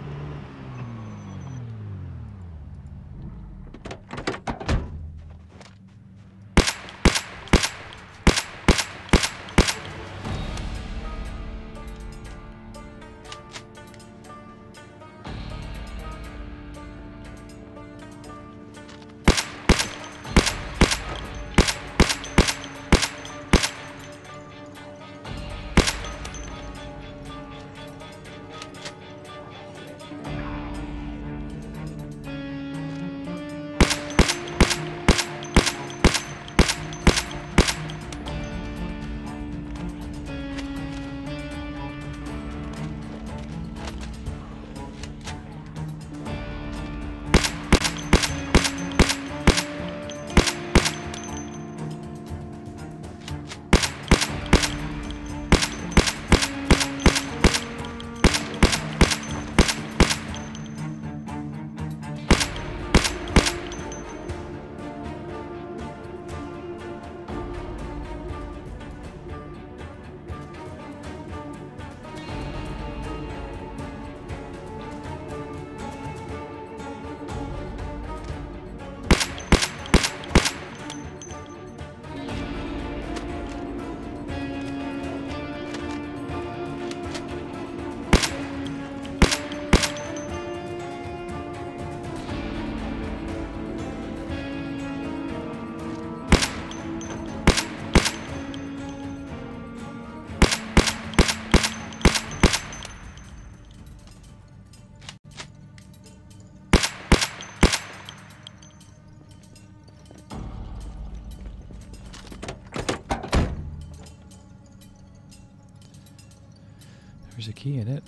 There's a key in it.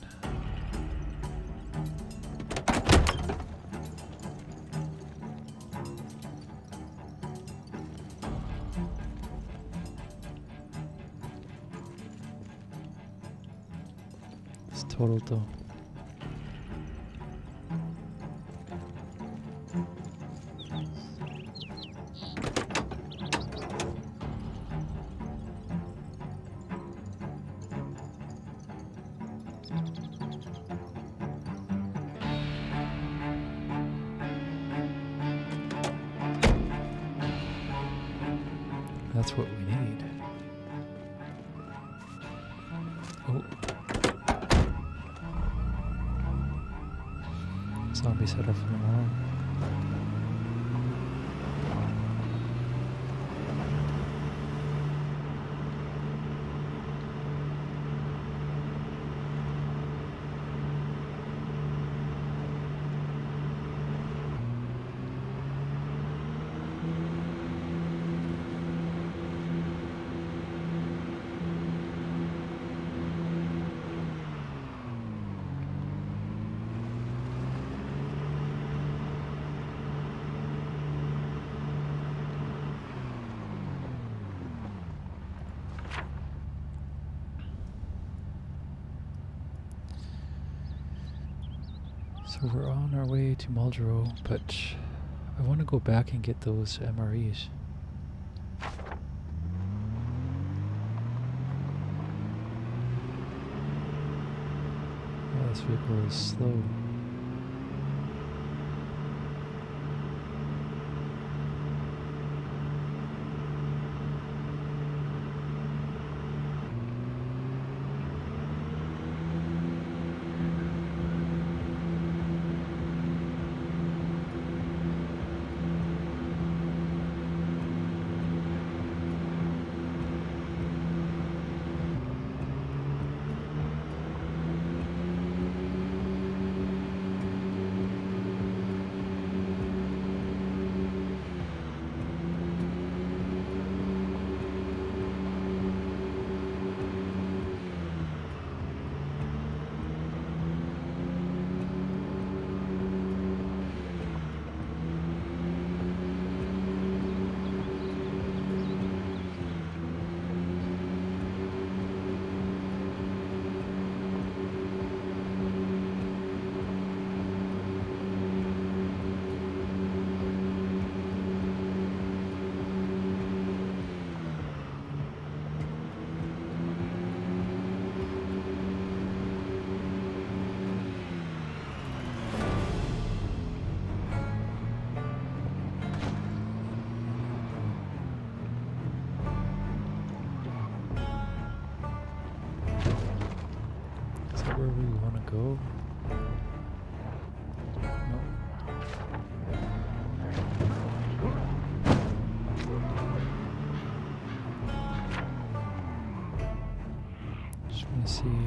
It's totaled though. That's what we need. Oh. Zombie set off an alarm. So we're on our way to Muldrow, but I want to go back and get those MREs. Oh, this vehicle is slow. go. No. Just want to see.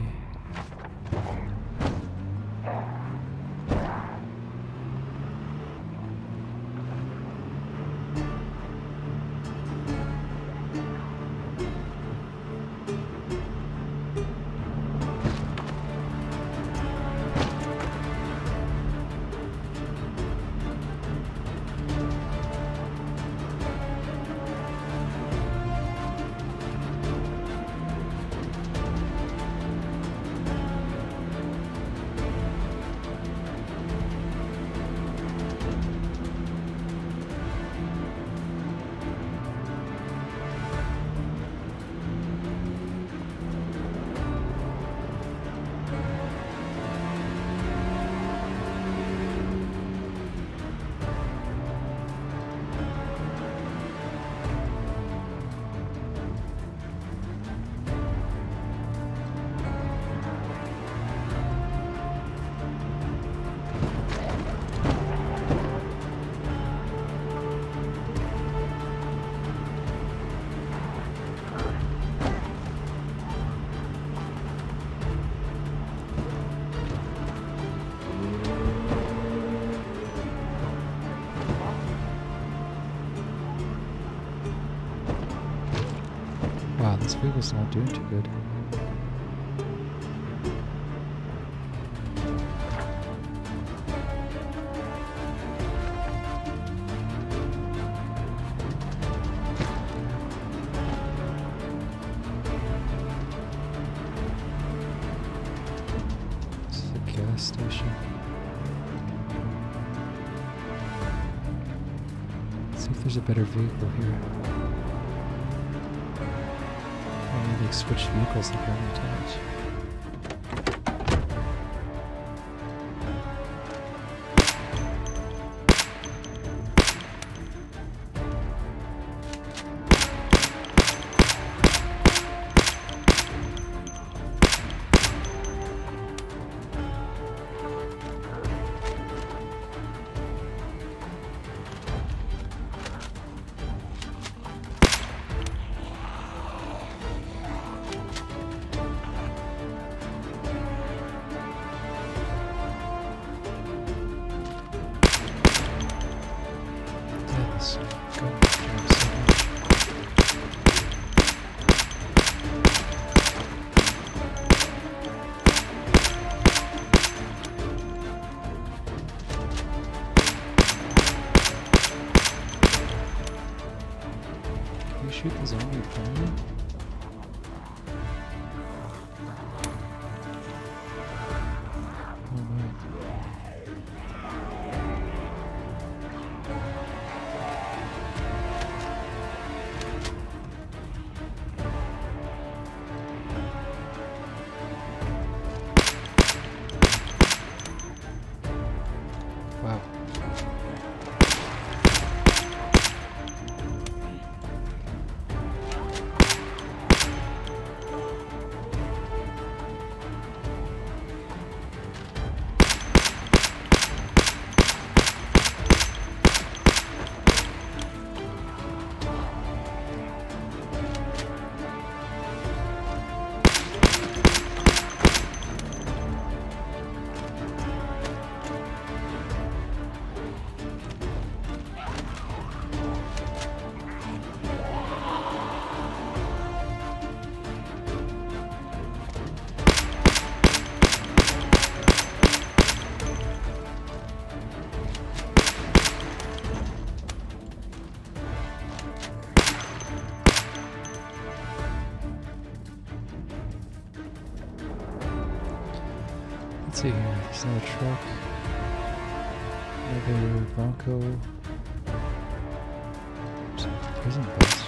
Wow, this vehicle's not doing too good. This is a gas station. Let's see if there's a better vehicle here. They've switched vehicles like how many times. Shoot the zombie plane. Oh my. Wow. Let's see here. There's another truck. Another Bronco. Some prison bus.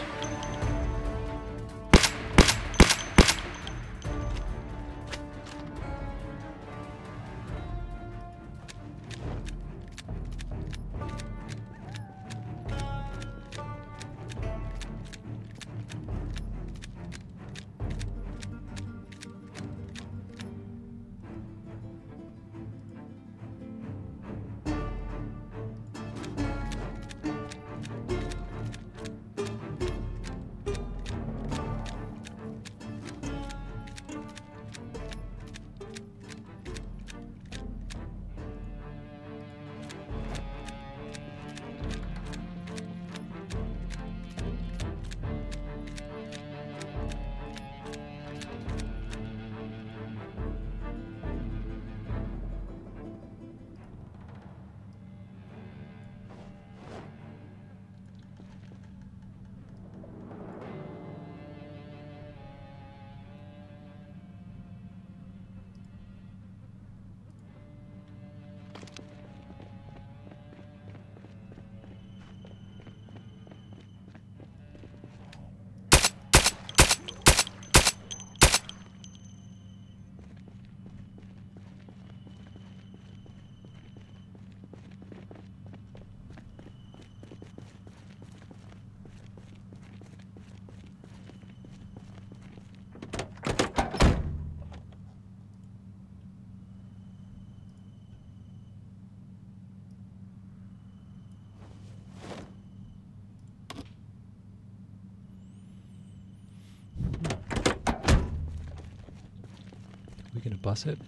gonna bus it?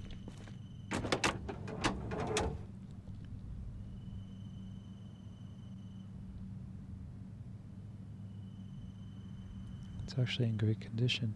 It's actually in great condition.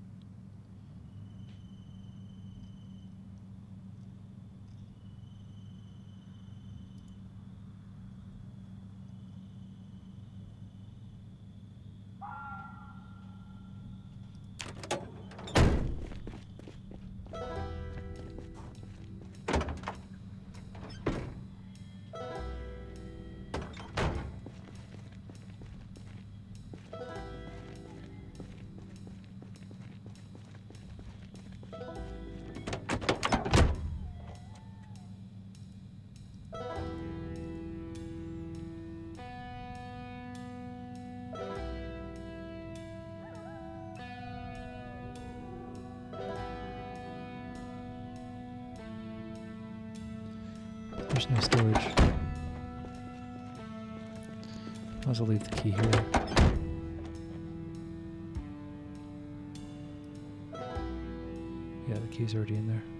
There's no storage. I'll also leave the key here. Yeah, the key's already in there.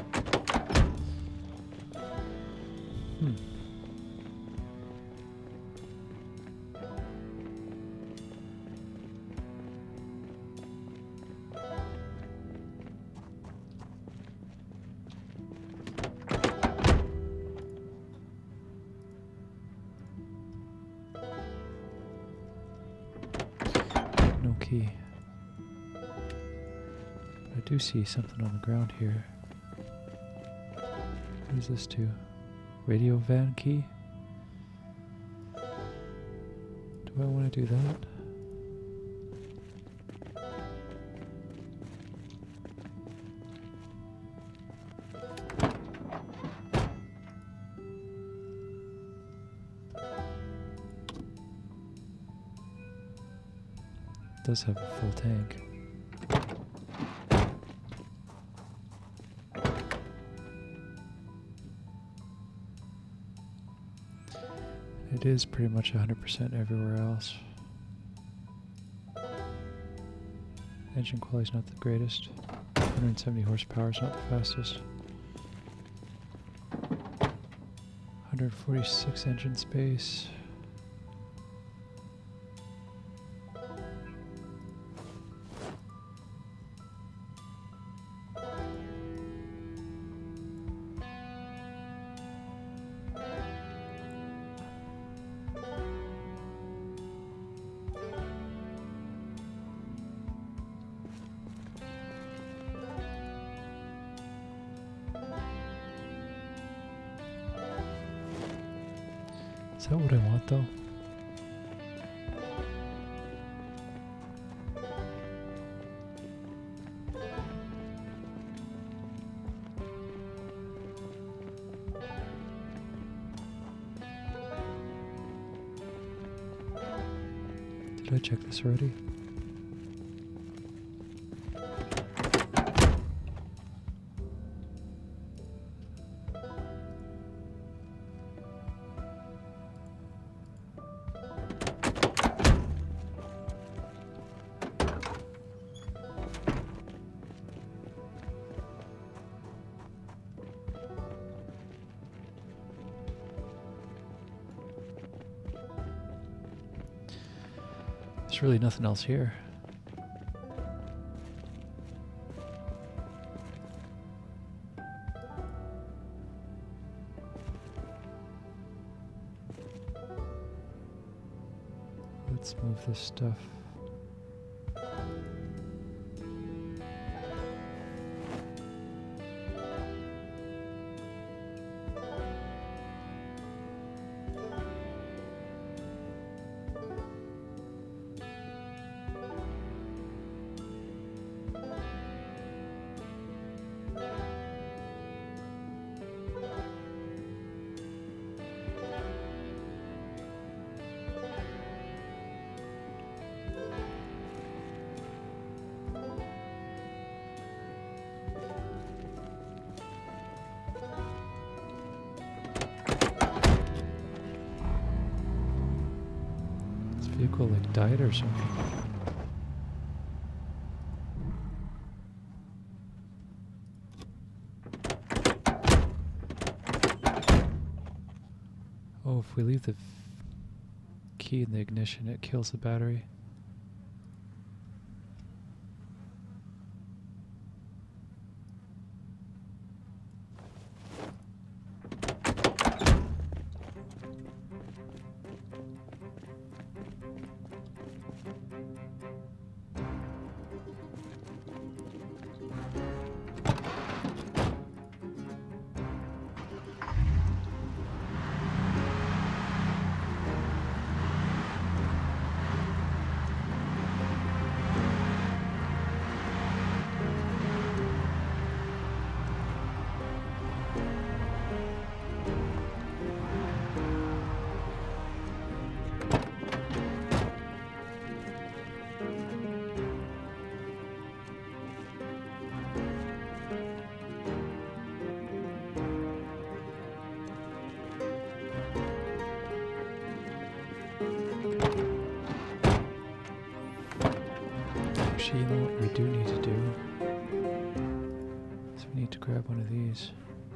No key. I do see something on the ground here. What is this to? Radio van key? Do I want to do that? It does have a full tank. It is pretty much 100% everywhere else. Engine quality is not the greatest. 170 horsepower is not the fastest. 146 engine space. Is that what I want though? Did I check this already? There's really nothing else here. Let's move this stuff. Vehicle like died or something. if we leave the key in the ignition, it kills the battery. Actually, you know what we do need to do? So we need to grab one of these.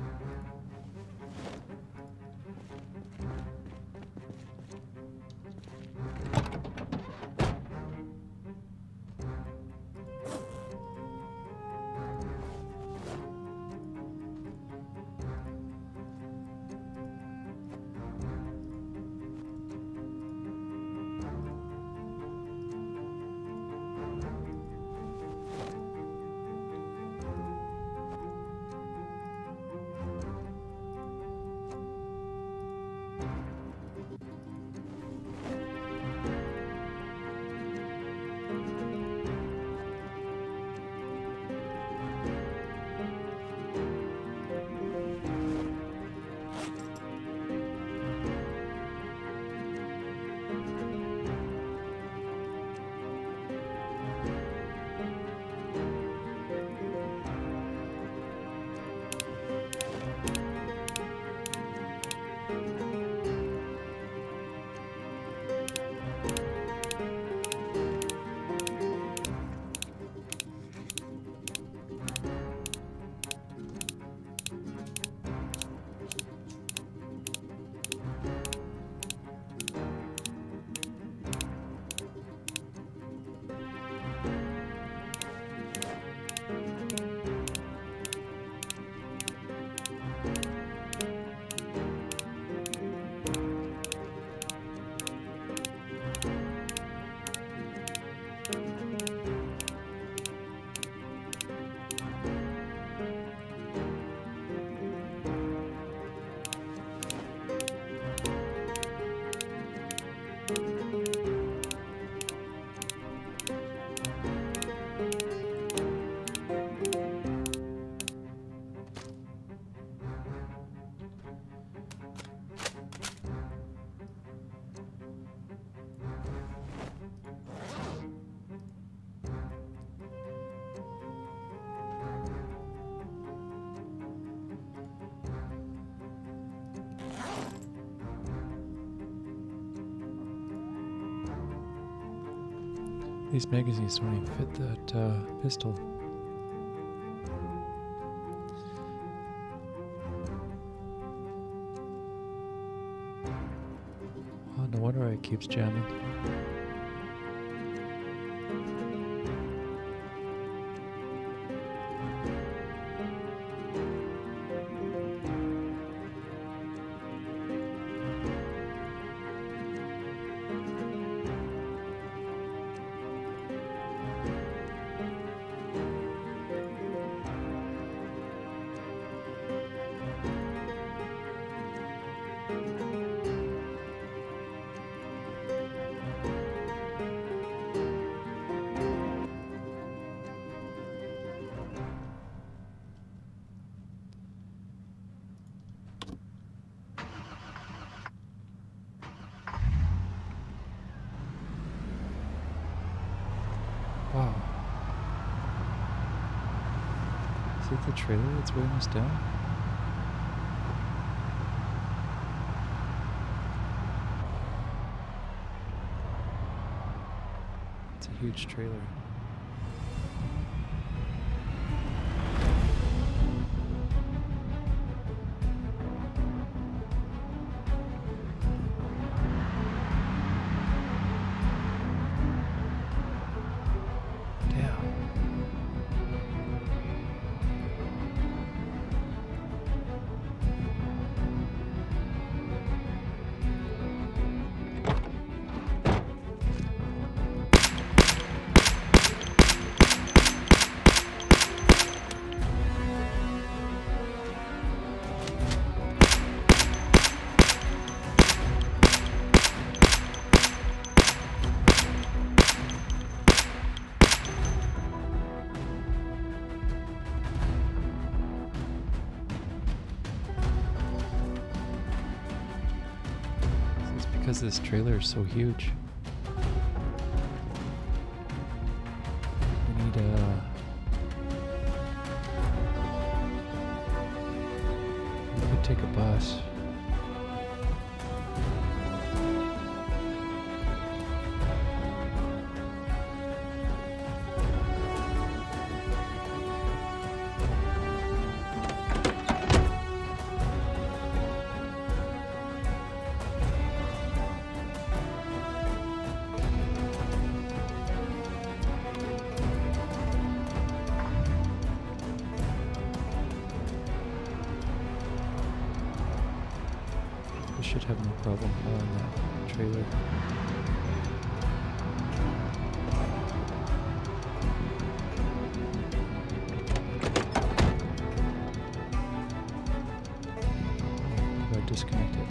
These magazines don't even fit that pistol. Oh, no wonder it keeps jamming. Wow. Is it the trailer that's weighing us down? It's a huge trailer. because this trailer is so huge. We need we could take a bus. Should have no problem hauling that trailer. Do I disconnect it?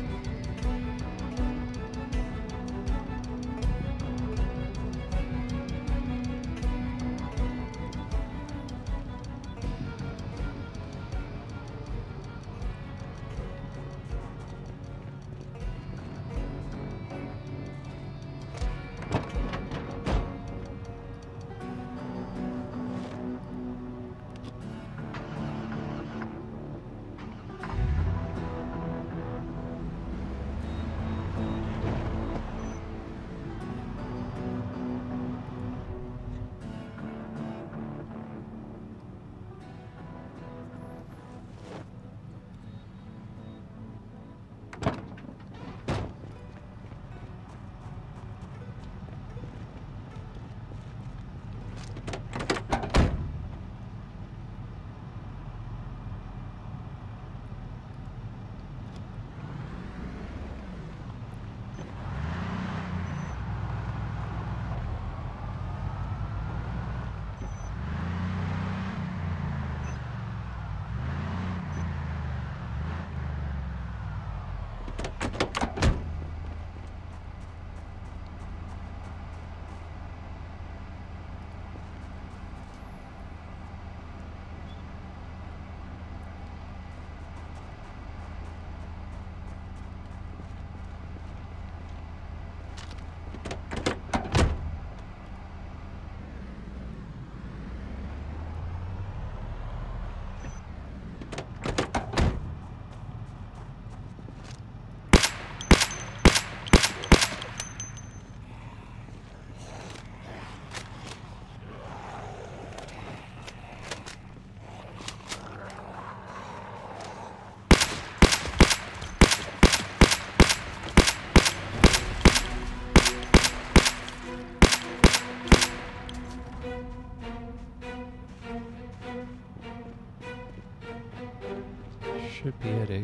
Should be at A.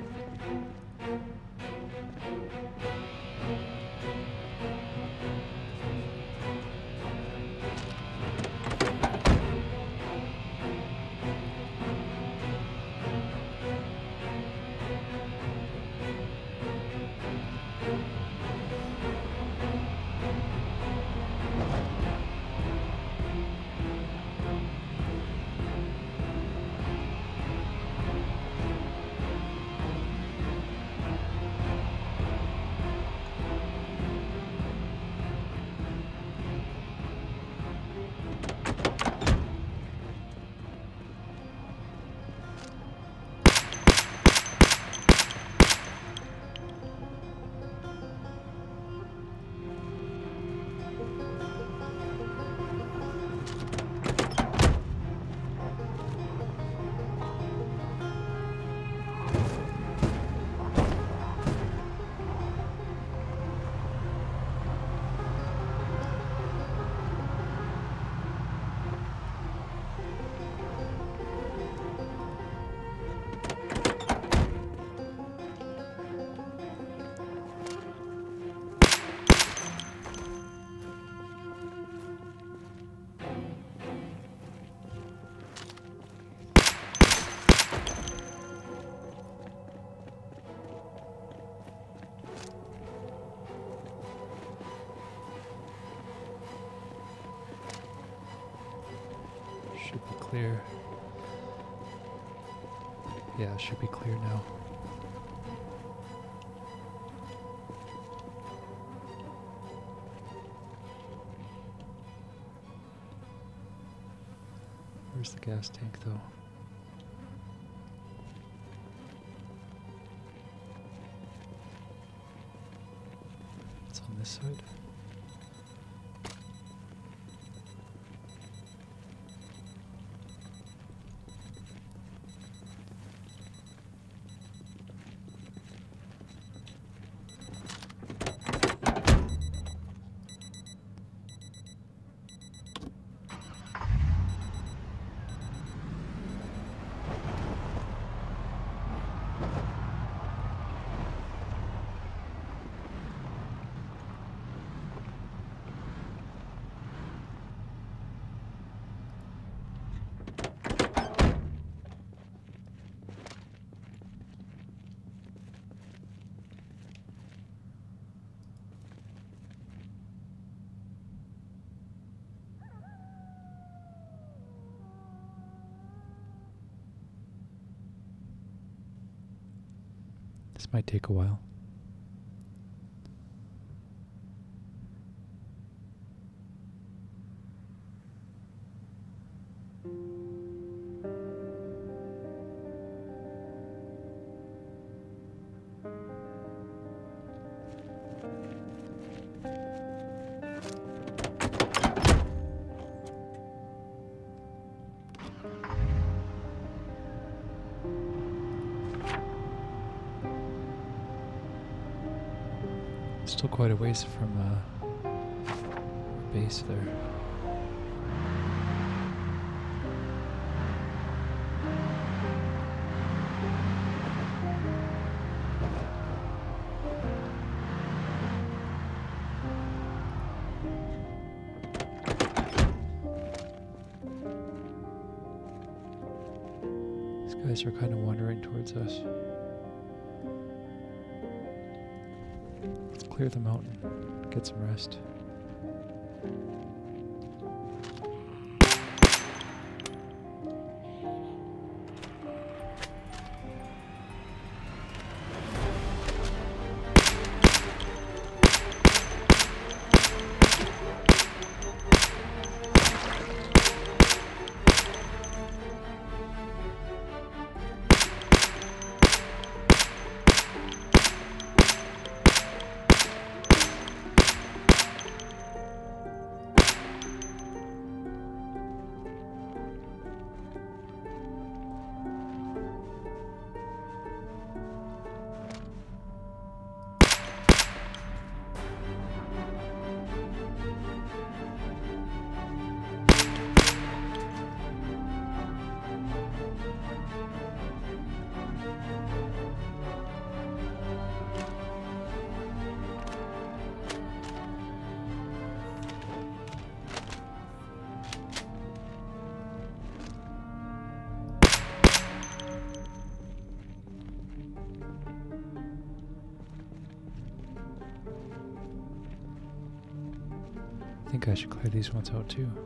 Should be clear. Yeah, it should be clear now. Where's the gas tank though? It's on this side. This might take a while. Still quite a ways from our base there. These guys are kind of wandering towards us. Clear the mountain, get some rest. I think I should clear these ones out too.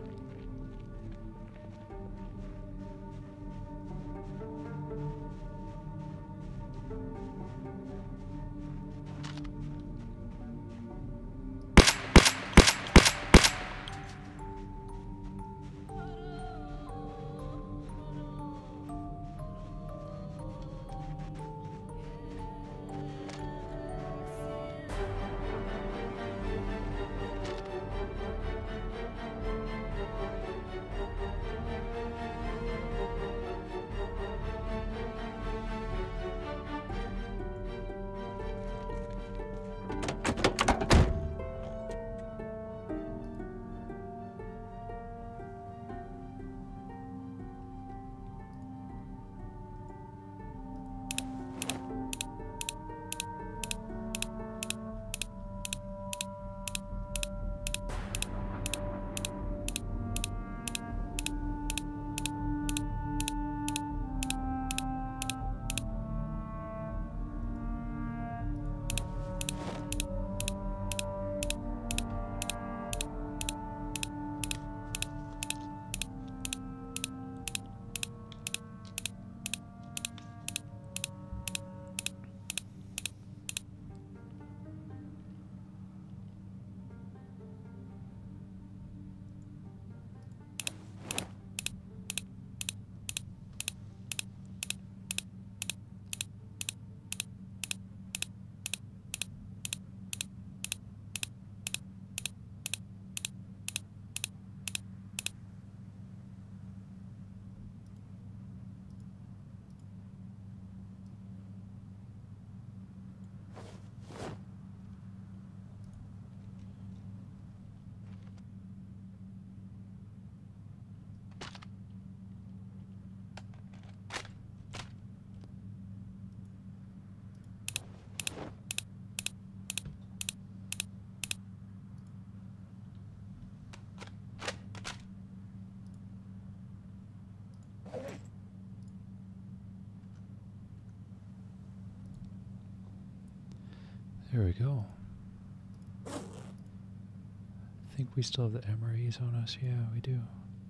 There we go. I think we still have the MREs on us. Yeah, we do.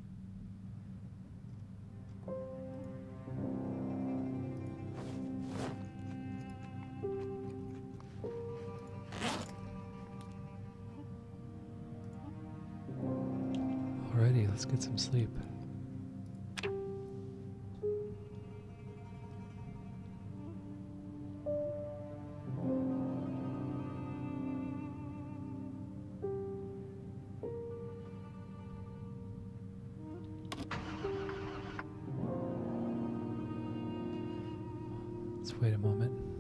Alrighty, let's get some sleep. Let's wait a moment.